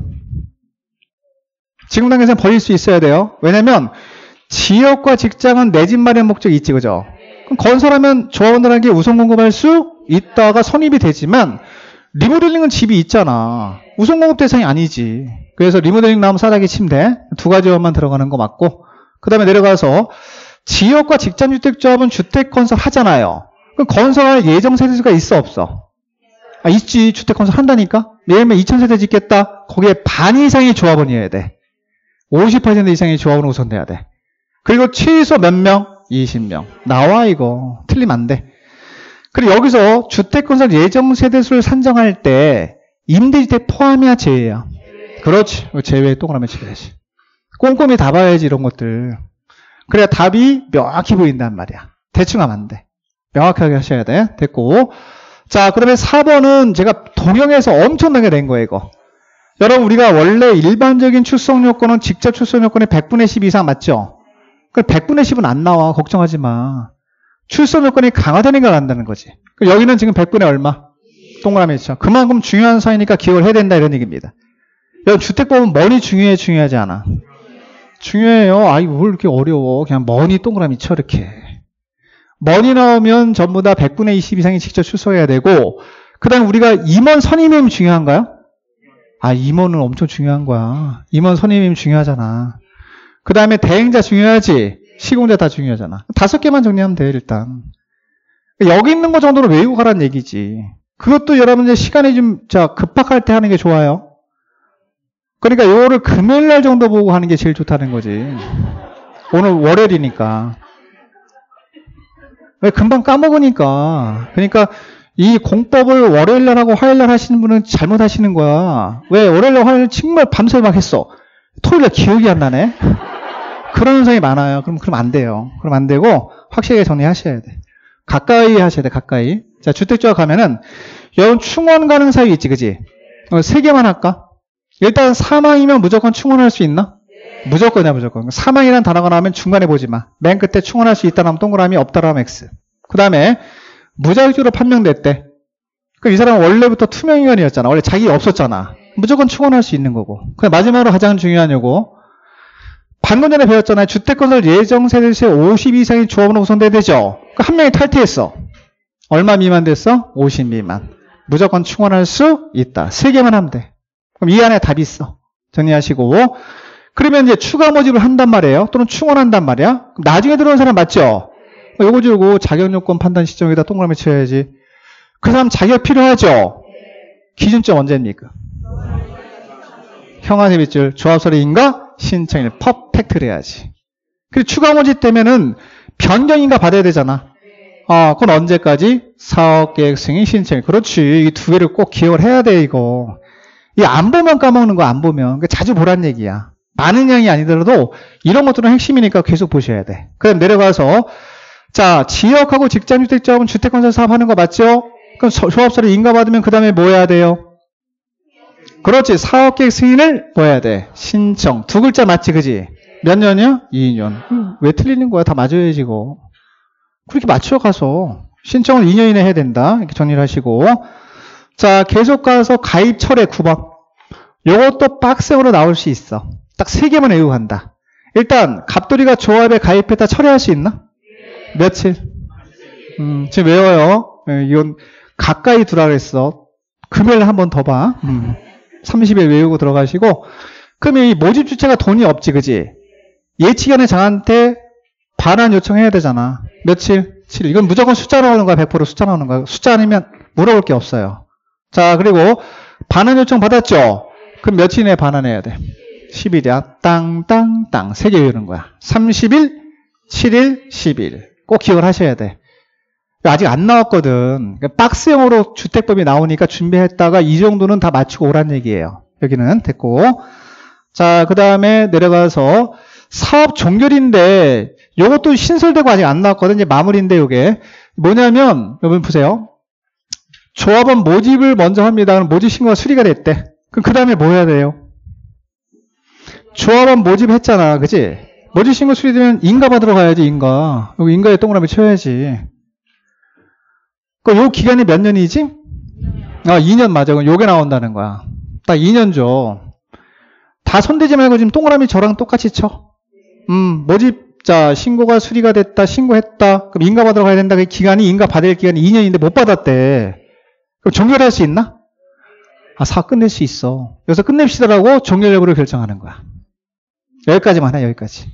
지금 단계에서는 버릴 수 있어야 돼요. 왜냐면 지역과 직장은 내 집 마련 목적이 있지 그죠? 그럼 건설하면 조합원들에게 우선 공급할 수 있다가 선입이 되지만 리모델링은 집이 있잖아. 우선 공급 대상이 아니지. 그래서 리모델링 나오면 싸다기 침대 두 가지만 들어가는 거 맞고 그 다음에 내려가서 지역과 직장주택조합은 주택 건설 하잖아요. 그럼 건설할 예정 세대수가 있어 없어? 아 있지. 주택 건설 한다니까. 예를 들면 2000세대 짓겠다. 거기에 반 이상의 조합원이어야 돼. 50% 이상의 조합원은 우선돼야 돼. 그리고 최소 몇 명? 20명. 나와 이거. 틀리면 안 돼. 그리고 여기서 주택건설 예정세대수를 산정할 때 임대주택 포함이야 제외야? 그렇지. 제외에 동그라미 치야지. 꼼꼼히 다 봐야지 이런 것들. 그래야 답이 명확히 보인단 말이야. 대충 하면 안 돼. 명확하게 하셔야 돼. 됐고. 자 그러면 4번은 제가 동영에서 엄청나게 낸 거예요 이거. 여러분 우리가 원래 일반적인 출석 요건은 직접 출석 요건의 100분의 10 이상 맞죠? 그 100분의 10은 안 나와. 걱정하지 마. 출석 요건이 강화되니까 간다는 거지. 여기는 지금 100분의 얼마? 동그라미 있죠. 그만큼 중요한 사이니까 기억을 해야 된다 이런 얘기입니다. 여러분 주택법은 뭐니 중요해 중요하지 않아? 중요해요. 아이 뭘 이렇게 어려워. 그냥 뭐니 동그라미 쳐 이렇게. 뭐니 나오면 전부 다 100분의 20 이상이 직접 출석해야 되고 그 다음에 우리가 임원 선임임이 중요한가요? 아 임원은 엄청 중요한 거야. 임원 선임임 중요하잖아. 그 다음에 대행자 중요하지. 시공자 다 중요하잖아. 5개만 정리하면 돼 일단. 여기 있는 거 정도로 외우고 가라는 얘기지. 그것도 여러분들 시간이 좀 급박할 때 하는 게 좋아요. 그러니까 요거를 금요일날 정도 보고 하는 게 제일 좋다는 거지. 오늘 월요일이니까. 왜 금방 까먹으니까. 그러니까 이 공법을 월요일날 하고 화요일날 하시는 분은 잘못하시는 거야. 왜 월요일날 화요일 정말 밤새 막 했어. 토요일날 기억이 안 나네. 그런 현상이 많아요. 그럼 안 돼요. 그럼 안 되고 확실하게 정리하셔야 돼. 가까이 하셔야 돼. 가까이. 자 주택조합 가면은 여러분 충원 가능 사유 있지 그지? 3개만 할까? 일단 사망이면 무조건 충원할 수 있나? 무조건이야 무조건. 사망이라는 단어가 나오면 중간에 보지 마. 맨 끝에 충원할 수 있다라면 동그라미 없다라면 X. 그 다음에 무자격으로 판명됐대. 그럼 이 사람은 원래부터 투명인간이었잖아. 원래 자기가 없었잖아. 무조건 충원할 수 있는 거고. 그럼 마지막으로 가장 중요한 요거. 방금 전에 배웠잖아요. 주택건설 예정세대수의 50 이상의 조합으로 우선돼야 되죠. 한 명이 탈퇴했어. 얼마 미만 됐어? 50 미만. 무조건 충원할 수 있다. 3개만 하면 돼. 그럼 이 안에 답이 있어. 정리하시고. 그러면 이제 추가 모집을 한단 말이에요. 또는 충원한단 말이야. 그럼 나중에 들어온 사람 맞죠? 요거 주고 자격요건 판단 시점에다 동그라미 쳐야지. 그 사람 자격 필요하죠? 기준점 언제입니까? 형한의 밑줄 조합서류인가? 신청일 퍼펙트를 해야지. 그리고 추가 모집 되면은 변경인가 받아야 되잖아. 그건 언제까지? 사업계획 승인 신청일. 그렇지. 이 두 개를 꼭 기억을 해야 돼 이거. 이 안 보면 까먹는 거 안 보면. 그러니까 자주 보란 얘기야. 많은 양이 아니더라도 이런 것들은 핵심이니까 계속 보셔야 돼. 그럼 내려가서 자 지역하고 직장주택조합은 주택건설 사업 하는 거 맞죠? 그럼 조합서류 인가받으면 그 다음에 뭐 해야 돼요? 그렇지. 사업계획 승인을 뭐 해야 돼? 신청. 2글자 맞지 그지? 몇 년이요? 2년. 왜 틀리는 거야? 다 맞아야지 이거. 그렇게 맞춰가서 신청을 2년 이내에 해야 된다. 이렇게 정리를 하시고 자 계속 가서 가입 철회 9번. 요것도 빡세으로 나올 수 있어. 딱 3개만 외우고 간다. 일단 갑돌이가 조합에 가입했다 철회할 수 있나? 며칠? 지금 외워요. 이건 가까이 두라 그랬어. 금요일 한 번 더 봐. 30일 외우고 들어가시고 그러면 이 모집 주체가 돈이 없지 그지? 예치기간에 장한테 반환 요청해야 되잖아. 며칠? 7. 이건 무조건 숫자 나오는 거야. 100% 숫자 나오는 거야. 숫자 아니면 물어볼 게 없어요. 자, 그리고 반환 요청 받았죠? 그럼 며칠 내에 반환해야 돼? 10일이야. 땅땅땅. 3개 외우는 거야. 30일, 7일, 10일. 꼭 기억을 하셔야 돼. 아직 안 나왔거든. 그러니까 박스형으로 주택법이 나오니까 준비했다가 이 정도는 다 맞추고 오란 얘기예요. 여기는 됐고. 자, 그 다음에 내려가서 사업 종결인데 요것도 신설되고 아직 안 나왔거든. 이제 마무리인데 요게 뭐냐면 여러분 보세요. 조합원 모집을 먼저 합니다. 그럼 모집 신고가 수리가 됐대. 그럼 그 다음에 뭐 해야 돼요? 조합원 모집했잖아. 그치? 모집 신고 수리되면 인가 받으러 가야지. 인가. 여기 인가에 동그라미 쳐야지. 요 기간이 몇 년이지? 2년 맞아. 그럼 요게 나온다는 거야. 딱 2년죠. 다 손대지 말고 지금 동그라미 저랑 똑같이 쳐. 모집자 신고가 수리가 됐다. 신고했다. 그럼 인가 받으러 가야 된다. 그 기간이 인가 받을 기간이 2년인데 못 받았대. 그럼 종결할 수 있나? 사업 끝낼 수 있어. 여기서 끝냅시다라고 종결 여부를 결정하는 거야. 여기까지만 해. 여기까지.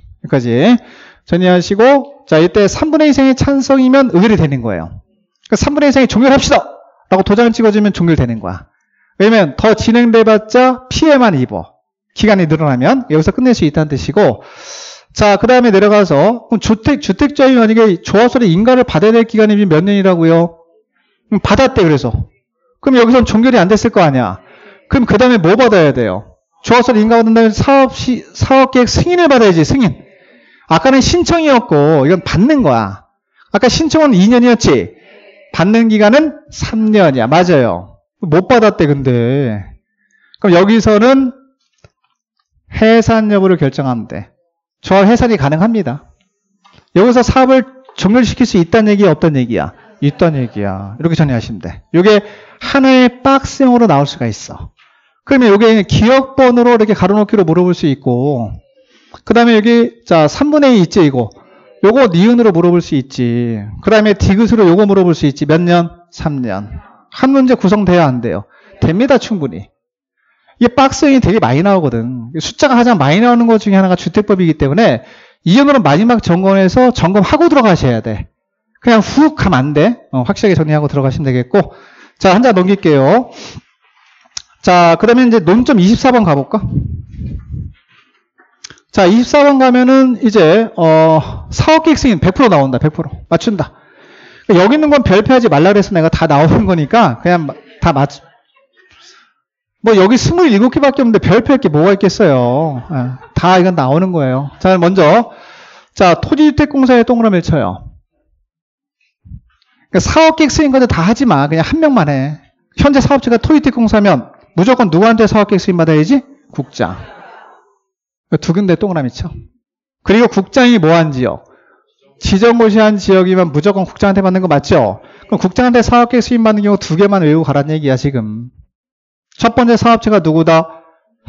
정리하시고 자 이때 3분의 2승의 찬성이면 의결이 되는 거예요. 그러니까 3분의 2승이 종결합시다 라고 도장을 찍어주면 종결되는 거야. 왜냐면 더 진행돼봤자 피해만 입어. 기간이 늘어나면 여기서 끝낼 수 있다는 뜻이고 자 그 다음에 내려가서 그럼 주택자이 만약에 조합설의 인가를 받아야 될 기간이 몇 년이라고요? 받았대. 그래서 그럼 여기서는 종결이 안 됐을 거 아니야. 그럼 그 다음에 뭐 받아야 돼요? 조합설 인가 받은 다음에 사업계획 승인을 받아야지. 승인. 아까는 신청이었고 이건 받는 거야. 아까 신청은 2년이었지. 받는 기간은 3년이야. 맞아요. 못 받았대. 근데 그럼 여기서는 해산 여부를 결정하면 돼. 조합 해산이 가능합니다. 여기서 사업을 종결시킬 수 있다는 얘기야? 없다는 얘기야? 있다는 얘기야. 이렇게 정리하시면 돼. 이게 하나의 박스형으로 나올 수가 있어. 그러면 이게 기억번호로 이렇게 가로놓기로 물어볼 수 있고 그 다음에 여기 자 3분의 2 있지 이거. 요거 니은으로 물어볼 수 있지. 그 다음에 디귿으로 요거 물어볼 수 있지. 몇 년? 3년. 한 문제 구성돼야 안 돼요? 됩니다. 충분히. 이게 박스형이 되게 많이 나오거든. 숫자가 가장 많이 나오는 것 중에 하나가 주택법이기 때문에 이 정도는 마지막 점검에서 점검하고 들어가셔야 돼. 그냥 훅 하면 안 돼. 확실하게 정리하고 들어가시면 되겠고. 자, 한 장 넘길게요. 자, 그 다음에 이제 논점 24번 가볼까? 자, 24번 가면은 이제 사업계획 승인 100% 나온다. 100% 맞춘다. 여기 있는 건 별표하지 말라 그래서 내가 다 나오는 거니까 그냥 다 맞. 뭐 여기 27개밖에 없는데 별표할 게 뭐가 있겠어요. 다 이건 나오는 거예요. 자, 먼저 자 토지주택공사에 동그라미를 쳐요. 그러니까 사업계획 승인까지 다 하지 마. 그냥 한 명만 해. 현재 사업체가 토지주택공사면 무조건 누구한테 사업계획 승인 받아야지? 국장. 두 군데 동그라미 쳐. 그리고 국장이 뭐한 지역? 지정고시한 지역이면 무조건 국장한테 받는 거 맞죠? 그럼 국장한테 사업계획 승인 받는 경우 두 개만 외우고 가라는 얘기야 지금. 첫 번째 사업체가 누구다?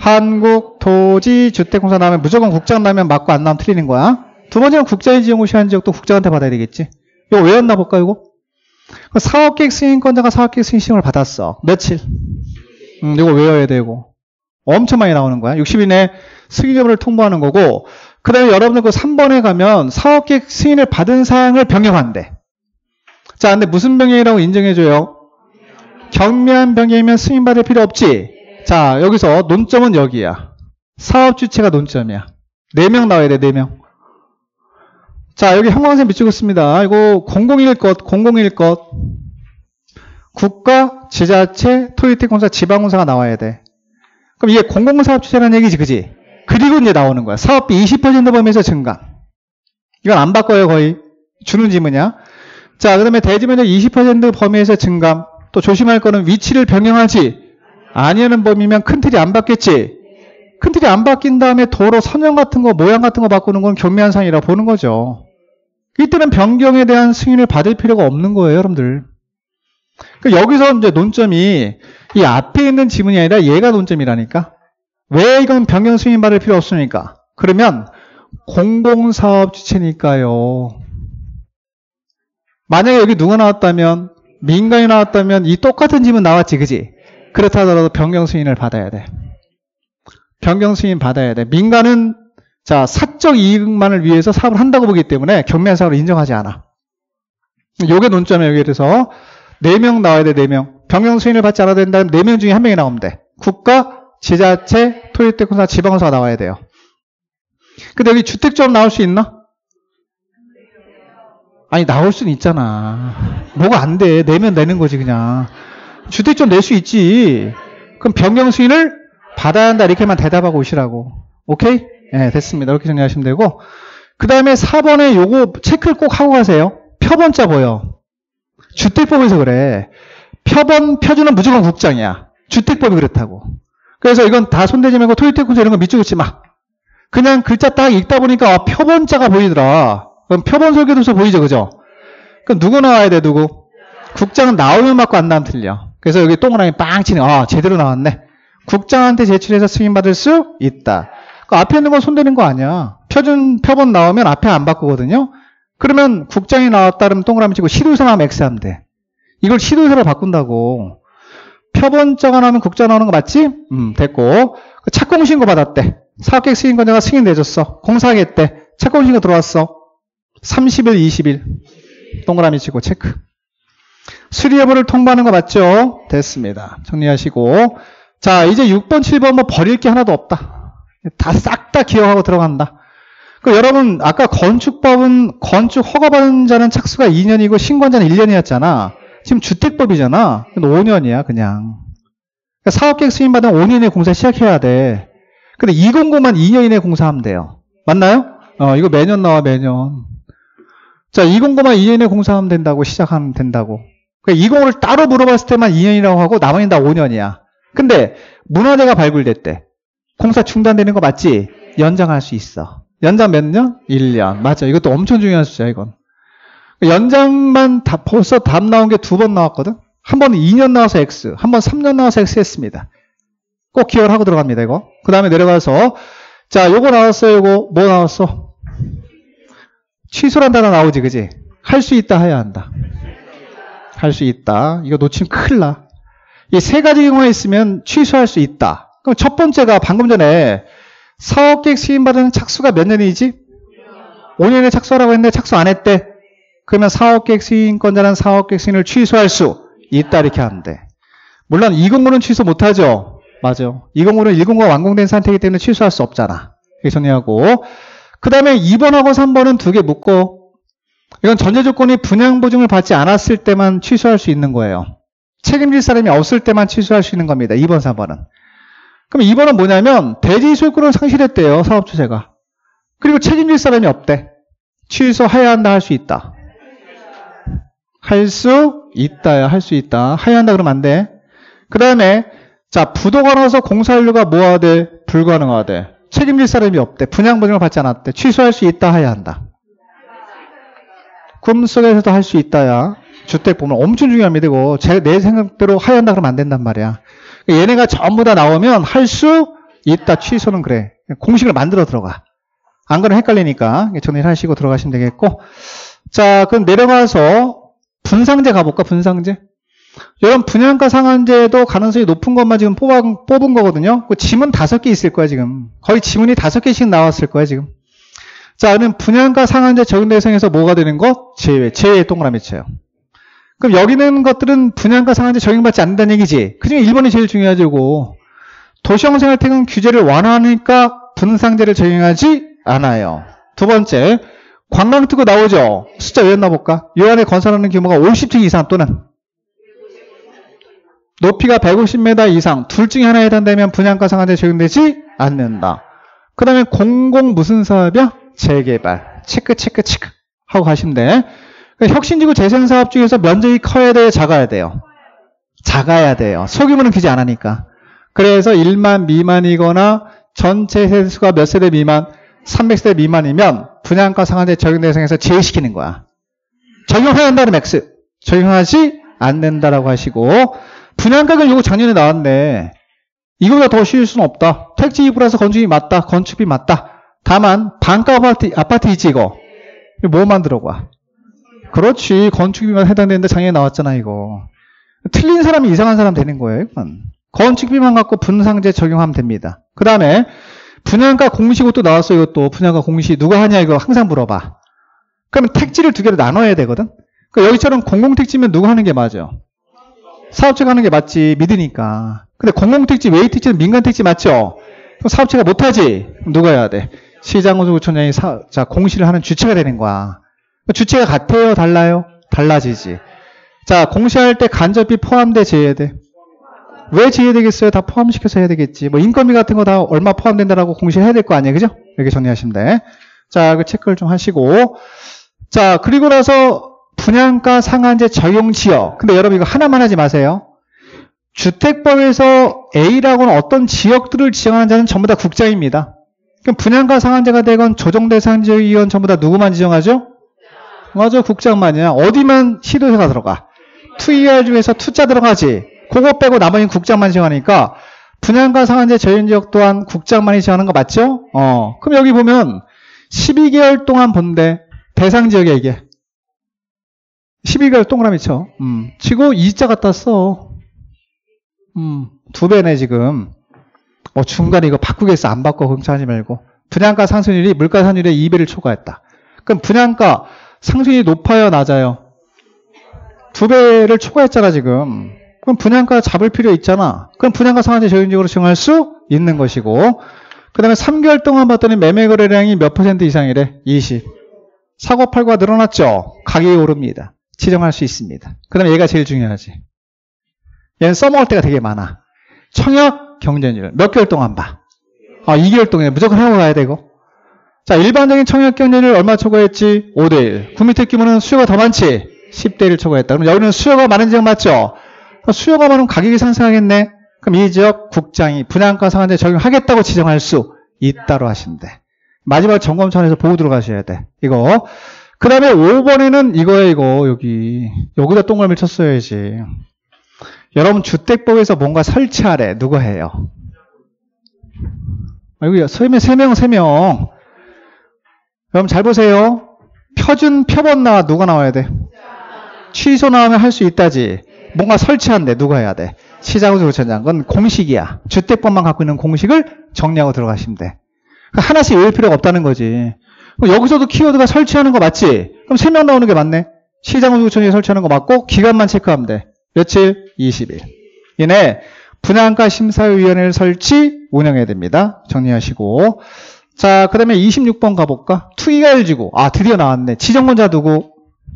한국토지주택공사 나오면 무조건 국장 나오면 맞고 안 나오면 틀리는 거야. 두 번째는 국장이 지정고시한 지역도 국장한테 받아야 되겠지. 이거 외웠나 볼까 이거? 사업계획 승인권자가 사업계획 승인 시험을 받았어. 며칠? 이거 외워야 되고. 엄청 많이 나오는 거야. 60일 내에 승인 여부를 통보하는 거고 그 다음에 여러분들 그 3번에 가면 사업계획 승인을 받은 사항을 변경한대. 자, 근데 무슨 변경이라고 인정해줘요? 경미한 변경이면 승인받을 필요 없지. 자, 여기서 논점은 여기야. 사업 주체가 논점이야. 4명 나와야 돼. 4명. 자, 여기 형광색 비추고 있습니다. 이거 001 것, 001 것. 국가, 지자체, 토지주택공사, 지방공사가 나와야 돼. 그럼 이게 공공사업 주체라는 얘기지, 그지? 그리고 이제 나오는 거야. 사업비 20% 범위에서 증가. 이건 안 바꿔요, 거의. 주는 지문이야. 자, 그 다음에 대지면적 20% 범위에서 증감. 또 조심할 거는 위치를 변경하지 아니하는 범위면 큰 틀이 안 바뀌었지. 큰 틀이 안 바뀐 다음에 도로 선형 같은 거, 모양 같은 거 바꾸는 건 경미한 사항이라고 보는 거죠. 이때는 변경에 대한 승인을 받을 필요가 없는 거예요, 여러분들. 그러니까 여기서 이제 논점이 이 앞에 있는 지문이 아니라 얘가 논점이라니까. 왜 이건 변경 승인 받을 필요 없습니까? 그러면 공공사업 주체니까요. 만약에 여기 누가 나왔다면 민간이 나왔다면 이 똑같은 지문 나왔지, 그지? 그렇다 하더라도 변경 승인을 받아야 돼. 변경 승인 받아야 돼. 민간은 자 사적 이익만을 위해서 사업을 한다고 보기 때문에 경미한 사업을 인정하지 않아. 요게 논점이에요. 여기 그래서 4명 나와야 돼. 4명. 변경 승인을 받지 않아도 된다면 4명 중에 1명이 나오면 돼. 국가, 지자체, 토지대공사, 지방공사가 나와야 돼요. 근데 여기 주택조합 나올 수 있나? 아니, 나올 수는 있잖아. 뭐가 안 돼. 내면 내는 거지 그냥. 주택조합 낼 수 있지. 그럼 변경 승인을 받아야 한다. 이렇게만 대답하고 오시라고. 오케이? 네, 됐습니다. 이렇게 정리하시면 되고. 그 다음에 4번에 요거 체크를 꼭 하고 가세요. 표본자 보여. 주택법에서 그래. 표준은 무조건 국장이야. 주택법이 그렇다고. 그래서 이건 다 손대지 말고 토지대공사 이런 거 밑줄 긋지 마. 그냥 글자 딱 읽다 보니까 표본자가 보이더라. 그럼 표본 설계도서 보이죠, 그죠? 그럼 누구 나와야 돼, 누구? 국장은 나오면 맞고 안 나오면 틀려. 그래서 여기 동그라미 빵 치네. 제대로 나왔네. 국장한테 제출해서 승인받을 수 있다. 그 앞에 있는 건 손대는 거 아니야. 표본 나오면 앞에 안 바꾸거든요. 그러면 국장이 나왔다 그러면 동그라미 치고 시도사 나오면 X 하면 돼. 이걸 시도사로 바꾼다고. 표본자가 나오면 국장 나오는 거 맞지? 됐고. 착공신고 받았대. 사업계획 승인권자가 승인 내줬어. 공사하겠대. 착공신고 들어왔어. 30일, 20일. 동그라미 치고 체크. 수리 여부를 통보하는 거 맞죠? 됐습니다. 정리하시고. 자, 이제 6번, 7번 뭐 버릴 게 하나도 없다. 다 싹 다 기억하고 들어간다. 그 여러분, 아까 건축법은 건축 허가받은 자는 착수가 2년이고 신권자는 1년이었잖아. 지금 주택법이잖아. 근데 5년이야, 그냥. 그러니까 사업계획 승인받으면 5년에 공사 시작해야 돼. 근데 209만 2년 이내에 공사하면 돼요. 맞나요? 이거 매년 나와, 매년. 자, 209만 2년 이내에 공사하면 된다고, 시작하면 된다고. 그러니까 205를 따로 물어봤을 때만 2년이라고 하고 나머지는 다 5년이야. 근데 문화재가 발굴됐대. 공사 중단되는 거 맞지? 연장할 수 있어. 연장 몇 년? 1년. 맞아. 이것도 엄청 중요한 숫자야, 이건. 연장만 벌써 답 나온 게 2번 나왔거든? 한 번은 2년 나와서 X, 한 번 3년 나와서 X 했습니다. 꼭 기억을 하고 들어갑니다, 이거. 그 다음에 내려가서, 자, 요거 나왔어요, 요거. 뭐 나왔어? 취소란 단어 나오지, 그지? 할 수 있다, 해야 한다. 할 수 있다. 이거 놓치면 큰일 나. 이 세 가지 경우가 있으면 취소할 수 있다. 그럼 첫 번째가 방금 전에 사업계획 승인받은 착수가 몇 년이지? 5년에 착수하라고 했는데 착수 안 했대. 그러면 사업계획 승인권자는 사업계획 승인을 취소할 수 있다. 이렇게 하면 돼. 물론 209는 취소 못하죠. 맞아. 209는 109가 완공된 상태이기 때문에 취소할 수 없잖아. 이렇게 정리하고. 그 다음에 2번하고 3번은 두 개 묶고, 이건 전제 조건이 분양보증을 받지 않았을 때만 취소할 수 있는 거예요. 책임질 사람이 없을 때만 취소할 수 있는 겁니다. 2번, 3번은. 그럼 2번은 뭐냐면 대지 소유권을 상실했대요. 사업주체가. 그리고 책임질 사람이 없대. 취소해야 한다, 할 수 있다. 할 수 있다야, 할 수 있다. 해야 한다 그러면 안 돼. 그 다음에 자, 부도가 나서 공사연료가 뭐하대? 불가능하대. 책임질 사람이 없대. 분양보증을 받지 않았대. 취소할 수 있다, 해야 한다. 꿈속에서도 할 수 있다야. 주택 보면 엄청 중요합니다. 이거 내 생각대로 해야 한다 그러면 안 된단 말이야. 얘네가 전부 다 나오면 할 수 있다. 취소는 그래. 공식을 만들어 들어가. 안 그러면 헷갈리니까 정리를 하시고 들어가시면 되겠고. 자, 그럼 내려가서 분상제 가볼까? 분상제. 여러분 분양가 상한제도 가능성이 높은 것만 지금 뽑은 거거든요. 그 지문 5개 있을 거야 지금. 거의 지문이 5개씩 나왔을 거야 지금. 자, 그럼 분양가 상한제 적용 대상에서 뭐가 되는 거? 제외 동그라미 쳐요. 그럼 여기 있는 것들은 분양가 상한제 적용받지 않는다는 얘기지. 그중에 1번이 제일 중요하죠. 이거. 도시형생활태경 규제를 완화하니까 분상제를 적용하지 않아요. 두 번째, 관광특구 나오죠. 숫자 외웠나 볼까? 요 안에 건설하는 규모가 50층 이상 또는 높이가 150m 이상 둘 중에 하나에 해당되면 분양가 상한제 적용되지 않는다. 그 다음에 공공 무슨 사업이야? 재개발. 체크 하고 가시면 돼. 혁신지구 재생사업 중에서 면적이 커야 돼요? 작아야 돼요? 작아야 돼요. 소규모는 규제 안 하니까. 그래서 1만 미만이거나 전체 세대수가 몇 세대 미만? 300세대 미만이면 분양가 상한제 적용 대상에서 제외시키는 거야. 적용해야 한다는 X. 적용하지 않는다라고 하시고, 분양가는 요거 작년에 나왔네. 이거보다 더 쉬울 수는 없다. 택지 이불라서 건축이 맞다. 건축비 맞다. 다만 반가 아파트 있지 이거. 뭐만 들어가? 그렇지. 건축비만 해당되는데 작년에 나왔잖아 이거. 틀린 사람이 이상한 사람 되는 거예요. 이건. 건축비만 갖고 분상제 적용하면 됩니다. 그 다음에 분양가 공시 또 나왔어. 이것도 분양가 공시 누가 하냐 이거 항상 물어봐. 그러면 택지를 두 개로 나눠야 되거든. 그러니까 여기처럼 공공택지면 누가 하는 게 맞아? 사업체가 하는 게 맞지. 믿으니까. 근데 공공택지, 외의택지는 민간택지 맞죠? 그럼 사업체가 못하지? 그럼 누가 해야 돼? 시장군수구청장이 공시를 하는 주체가 되는 거야. 주체가 같아요? 달라요? 달라지지. 자, 공시할 때 간접비 포함돼 제외돼. 왜 제외되겠어요? 다 포함시켜서 해야 되겠지. 뭐 인건비 같은 거 다 얼마 포함된다라고 공시해야 될 거 아니에요, 그죠? 이렇게 정리하시면 돼. 자, 그 체크를 좀 하시고. 자, 그리고 나서 분양가 상한제 적용 지역. 근데 여러분 이거 하나만 하지 마세요. 주택법에서 A라고는 어떤 지역들을 지정하는 자는 전부 다 국장입니다. 그럼 분양가 상한제가 되건 조정 대상 지역이건 전부 다 누구만 지정하죠? 맞아, 국장만이야. 어디만 시도회가 들어가? 투이할 중에서 투자 들어가지. 그거 빼고 나머지는 국장만 지정하니까 분양가 상한제 적용 지역 또한 국장만이 지정하는 거 맞죠? 그럼 여기 보면 12개월 동안 본대. 대상 지역에 이게 12개월 동그라미 쳐. 치고 2자 갖다 써. 2배네 지금. 중간에 이거 바꾸겠어. 안 바꿔. 걱정하지 말고. 분양가 상승률이 물가 상승률에 2배를 초과했다. 그럼 분양가 상승률이 높아요, 낮아요? 2배를 초과했잖아 지금. 그럼 분양가 잡을 필요 있잖아. 그럼 분양가 상한제 적용적으로 정할 수 있는 것이고, 그 다음에 3개월 동안 봤더니 매매 거래량이 몇 % 이상이래? 20. 사고 팔고가 늘어났죠? 가격이 오릅니다. 지정할 수 있습니다. 그 다음에 얘가 제일 중요하지. 얘는 써먹을 때가 되게 많아. 청약 경쟁률 몇 개월 동안 봐? 2개월 동안 무조건 하고 가야 되고. 자, 일반적인 청약 경쟁률 얼마 초과했지? 5대1. 구미택 규모는 수요가 더 많지? 10대1 초과했다. 그럼 여기는 수요가 많은 지역 맞죠? 수요가 많으면 가격이 상승하겠네? 그럼 이 지역 국장이 분양가 상한제 적용하겠다고 지정할 수 있다로 하시면 돼. 마지막 점검 차원에서 보고 들어가셔야 돼. 이거. 그 다음에 5번에는 이거예요, 이거. 여기다 동그라미 쳤어야지. 여러분, 주택법에서 뭔가 설치하래. 누가 해요? 여기 3명. 여러분, 잘 보세요. 표준, 표본 나와. 누가 나와야 돼? 취소 나오면 할 수 있다지. 뭔가 설치한대. 누가 해야 돼? 시장군수구청장. 그건 공식이야. 주택법만 갖고 있는 공식을 정리하고 들어가시면 돼. 하나씩 외울 필요가 없다는 거지. 여기서도 키워드가 설치하는 거 맞지? 그럼 3명 나오는 게 맞네. 시장군수구청장이 설치하는 거 맞고 기간만 체크하면 돼. 며칠? 20일. 얘네 분양가 심사위원회를 설치 운영해야 됩니다. 정리하시고. 자, 그 다음에 26번 가볼까? 투기가일지구. 드디어 나왔네. 지정권자 누구?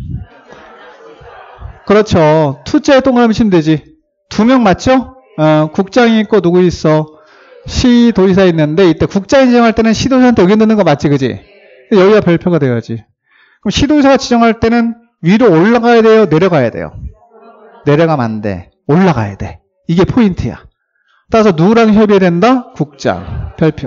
그렇죠. 투자에 동그라미 치면 되지. 2명 맞죠? 국장이 있고 누구 있어? 시도지사 있는데 이때 국장이 지정할 때는 시도지사한테 의견 듣는 거 맞지, 그지? 여기가 별표가 돼야지. 그럼 시도지사가 지정할 때는 위로 올라가야 돼요? 내려가야 돼요? 내려가면 안 돼. 올라가야 돼. 이게 포인트야. 따라서 누구랑 협의해야 된다? 국장. 별표.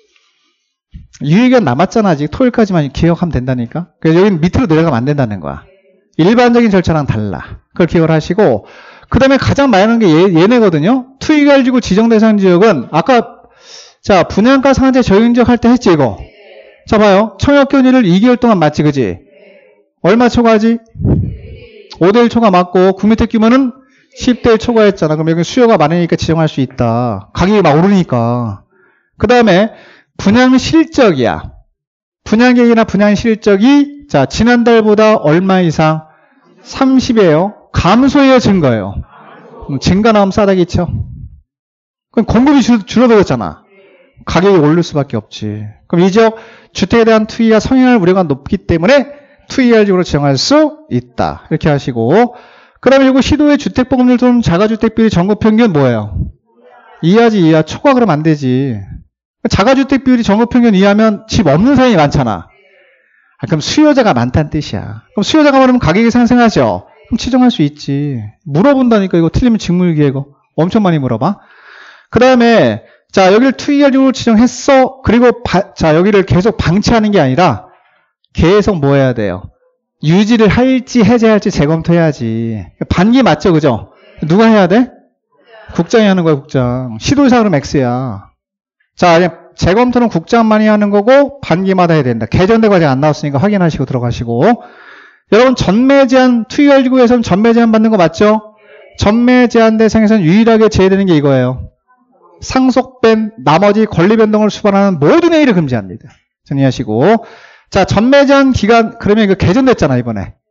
유의견 남았잖아. 아직 토요일까지만 기억하면 된다니까. 그래서 여기는 밑으로 내려가면 안 된다는 거야. 일반적인 절차랑 달라. 그걸 기억을 하시고, 그 다음에 가장 많이 하는 게 얘네거든요. 투기가일지구 지정대상 지역은 아까 자 분양가 상한제 적용지역 할 때 했지 이거. 자 봐요. 청약견일을 2개월 동안 맞지, 그지? 얼마 초과하지? 5대1 초과 맞고 구미택 규모는 10대1 초과했잖아. 그럼 여기 수요가 많으니까 지정할 수 있다. 가격이 막 오르니까. 그 다음에 분양 실적이야. 분양계획이나 분양 실적이 자 지난달보다 얼마 이상? 30이에요. 감소해요, 증가예요? 증가 나오면 싸다기 쳐. 그럼 공급이 줄어들었잖아. 가격이 오를 수밖에 없지. 그럼 이 지역 주택에 대한 투기가 성행할 우려가 높기 때문에 투기할지구로 지정할 수 있다. 이렇게 하시고, 그 다음에 이거 시도의 주택보급률 또는 자가주택비율 전국평균 뭐예요? 이하지, 이하. 초과 그러면 안 되지. 자가주택 비율이 전국평균 이하면 집 없는 사람이 많잖아. 그럼 수요자가 많다는 뜻이야. 그럼 수요자가 많으면 가격이 상승하죠. 그럼 치정할 수 있지. 물어본다니까. 이거 틀리면 직무유기이고 엄청 많이 물어봐. 그 다음에 자 여기를 투기가지고 지정했어. 그리고 자 여기를 계속 방치하는 게 아니라 계속 뭐 해야 돼요? 유지를 할지 해제할지 재검토해야지. 반기 맞죠, 그죠? 누가 해야 돼? 국장이 하는 거야, 국장. 시도지사 그럼 X야. 자, 재검토는 국장만이 하는 거고 반기마다 해야 된다. 개정되고 아직 안 나왔으니까 확인하시고 들어가시고. 여러분 전매 제한 투기가지구에서는 전매 제한 받는 거 맞죠? 전매 제한 대상에서는 유일하게 제외되는 게 이거예요. 상속된 나머지 권리 변동을 수반하는 모든 행위를 금지합니다. 정리하시고. 자, 전매 제한 기간 그러면 이거 개정됐잖아 이번에.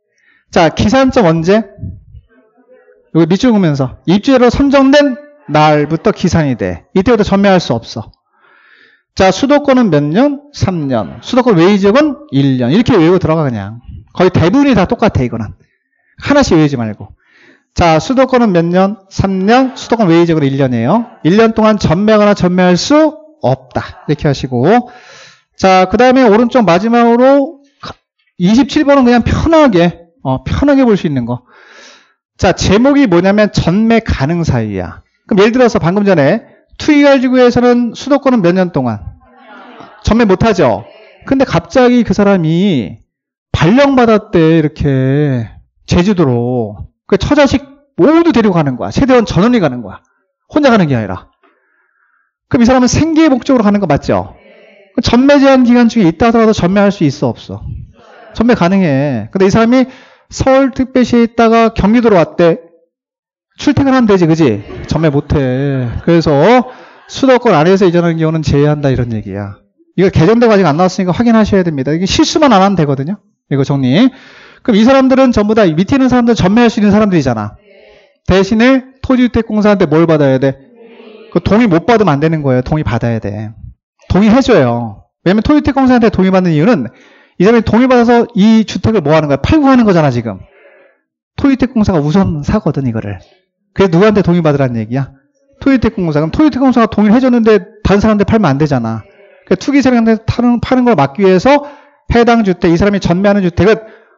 자, 기산점 언제? 여기 밑줄 그으면서 입주자로 선정된 날부터 기산이 돼. 이때부터 전매할 수 없어. 자, 수도권은 몇 년? 3년. 수도권 외의 지역은 1년. 이렇게 외우고 들어가 그냥. 거의 대부분이 다 똑같아 이거는. 하나씩 외우지 말고. 자, 수도권은 몇 년? 3년. 수도권 외의 지역은 1년이에요. 1년 동안 전매하거나 전매할 수 없다. 이렇게 하시고. 자, 그 다음에 오른쪽 마지막으로 27번은 그냥 편하게 볼 수 있는 거. 자, 제목이 뭐냐면 전매 가능 사유야. 그럼 예를 들어서 방금 전에 투기가지구에서는 수도권은 몇 년 동안 전매 못하죠. 근데 갑자기 그 사람이 발령받았대. 이렇게 제주도로. 그 처자식 모두 데리고 가는 거야. 세대원 전원이 가는 거야. 혼자 가는 게 아니라. 그럼 이 사람은 생계의 목적으로 가는 거 맞죠? 전매 제한 기간 중에 있다 하더라도 전매할 수 있어 없어? 전매 가능해. 근데 이 사람이 서울특별시에 있다가 경기도로 왔대. 출퇴근하면 되지, 그지? 전매 못해. 그래서 수도권 안에서 이전하는 경우는 제외한다 이런 얘기야. 이거 개정되고 아직 안 나왔으니까 확인하셔야 됩니다. 이게 실수만 안 하면 되거든요. 이거 정리. 그럼 이 사람들은 전부 다 밑에 있는 사람들 전매할 수 있는 사람들이잖아. 대신에 토지주택공사한테 뭘 받아야 돼? 그 동의 못 받으면 안 되는 거예요. 동의 받아야 돼. 동의해줘요. 왜냐면 토지주택공사한테 동의받는 이유는 이 사람이 동의받아서 이 주택을 뭐 하는 거야? 팔고 하는 거잖아, 지금. 토지주택공사가 우선 사거든, 이거를. 그래서 누구한테 동의받으라는 얘기야? 토지주택공사. 그럼 토지주택공사가 동의를 해줬는데 다른 사람한테 팔면 안 되잖아. 그러니까 투기세력한테 파는 걸 막기 위해서 해당 주택, 이 사람이 전매하는 주택은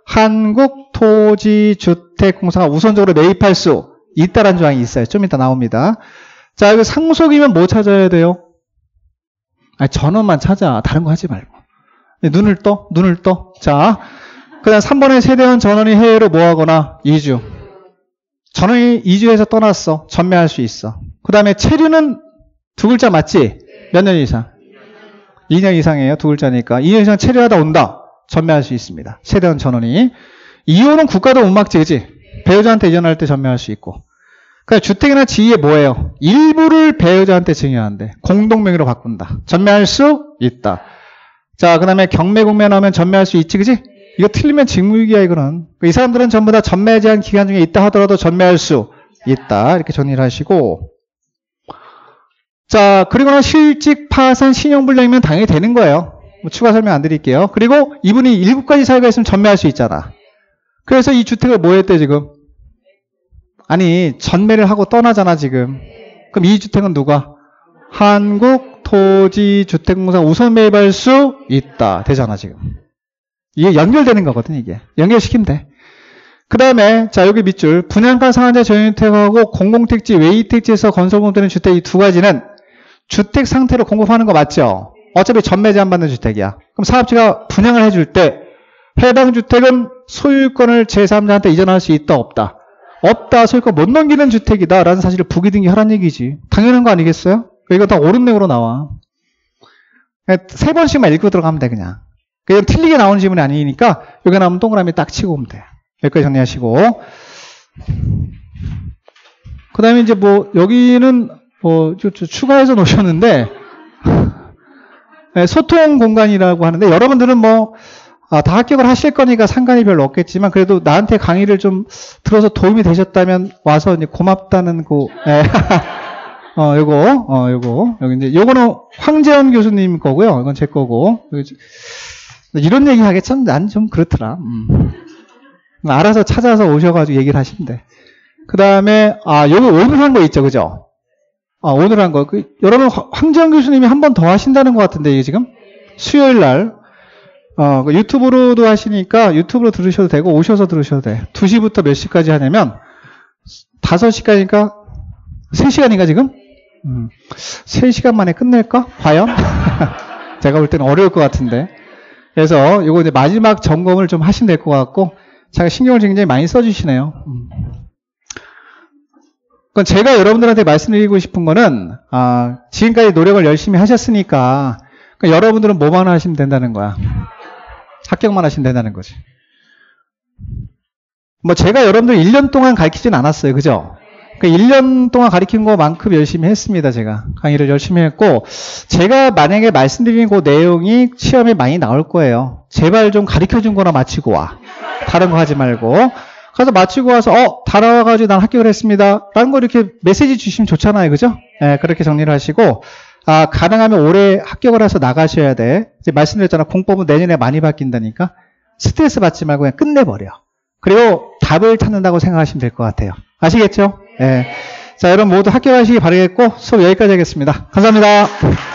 한국토지주택공사가 우선적으로 매입할 수 있다라는 조항이 있어요. 좀 이따 나옵니다. 자, 이거 상속이면 뭐 찾아야 돼요? 아니, 전원만 찾아. 다른 거 하지 말고. 눈을 떠. 자, 그 다음 3번에 세대원 전원이 해외로 뭐 하거나 이주. 전원이 이주해서 떠났어. 전매할 수 있어. 그 다음에 체류는 두 글자 맞지? 몇 년 이상? 2년 이상이에요. 두 글자니까. 2년 이상 체류하다 온다. 전매할 수 있습니다. 세대원 전원이. 이혼은 국가도 못 막지, 그지? 배우자한테 이전할 때 전매할 수 있고. 그러니까 주택이나 지위에 뭐예요? 일부를 배우자한테 증여한대. 공동명의로 바꾼다. 전매할 수 있다. 자, 그 다음에 경매공매 나오면 전매할 수 있지, 그지? 이거 틀리면 직무유기야, 이거는. 이 사람들은 전부 다 전매 제한 기간 중에 있다 하더라도 전매할 수 있다. 이렇게 정리를 하시고. 자, 그리고는 실직, 파산, 신용불량이면 당연히 되는 거예요. 뭐 추가 설명 안 드릴게요. 그리고 이분이 7가지 사유가 있으면 전매할 수 있잖아. 그래서 이 주택을 뭐 했대, 지금? 아니, 전매를 하고 떠나잖아, 지금. 그럼 이 주택은 누가? 한국토지주택공사 우선 매입할 수 있다. 되잖아, 지금. 이게 연결되는 거거든, 이게. 연결시키면 돼. 그 다음에, 자, 여기 밑줄. 분양가 상한제 전용주택하고 공공택지, 외의택지에서 건설공되는 주택 이 두 가지는 주택 상태로 공급하는 거 맞죠? 어차피 전매 제한 받는 주택이야. 그럼 사업주가 분양을 해줄 때 해당 주택은 소유권을 제3자한테 이전할 수 있다, 없다? 없다, 소유권 못 넘기는 주택이다 라는 사실을 부기등기하라는 얘기지. 당연한 거 아니겠어요? 이거 다 옳은 내용으로 나와. 3번씩만 읽고 들어가면 돼, 그냥. 이건 틀리게 나오는 지문이 아니니까 여기 나오면 동그라미 딱 치고 오면 돼. 여기까지 정리하시고. 그 다음에 이제 뭐 여기는 뭐 추가해서 놓으셨는데 소통 공간이라고 하는데 여러분들은 뭐 다 합격을 하실 거니까 상관이 별로 없겠지만 그래도 나한테 강의를 좀 들어서 도움이 되셨다면 와서 이제 고맙다는 그 여기 이제 요거는 황재원 교수님 거고요. 이건 제 거고. 이런 얘기 하기 참 난 좀 그렇더라. 알아서 찾아서 오셔가지고 얘기를 하시면 돼. 그 다음에 요거 오늘 한 거 있죠, 그죠? 오늘 한 거. 여러분 황재원 교수님이 한 번 더 하신다는 것 같은데 이게 지금 수요일 날. 유튜브로도 하시니까 유튜브로 들으셔도 되고 오셔서 들으셔도 돼. 2시부터 몇 시까지 하냐면 5시까지니까 3시간인가 지금? 3시간 만에 끝낼까? 과연? 제가 볼 때는 어려울 것 같은데. 그래서 이거 이제 마지막 점검을 좀 하시면 될 것 같고 제가 신경을 굉장히 많이 써주시네요. 그건 제가 여러분들한테 말씀드리고 싶은 거는 지금까지 노력을 열심히 하셨으니까 그러니까 여러분들은 뭐만 하시면 된다는 거야. 합격만 하시면 된다는 거지. 뭐 제가 여러분들 1년 동안 가르치진 않았어요. 그죠? 그 1년 동안 가르친 것만큼 열심히 했습니다. 제가 강의를 열심히 했고, 제가 만약에 말씀드린 그 내용이 시험에 많이 나올 거예요. 제발 좀 가르쳐준 거나 마치고 와. 다른 거 하지 말고. 그래서 마치고 와서 다 나와가지고 난 합격을 했습니다 라는 거 이렇게 메시지 주시면 좋잖아요. 그죠? 예, 그렇게 정리를 하시고, 가능하면 올해 합격을 해서 나가셔야 돼. 이제 말씀드렸잖아. 공법은 내년에 많이 바뀐다니까. 스트레스 받지 말고 그냥 끝내버려. 그리고 답을 찾는다고 생각하시면 될 것 같아요. 아시겠죠? 예. 자, 여러분 모두 합격하시기 바라겠고, 수업 여기까지 하겠습니다. 감사합니다.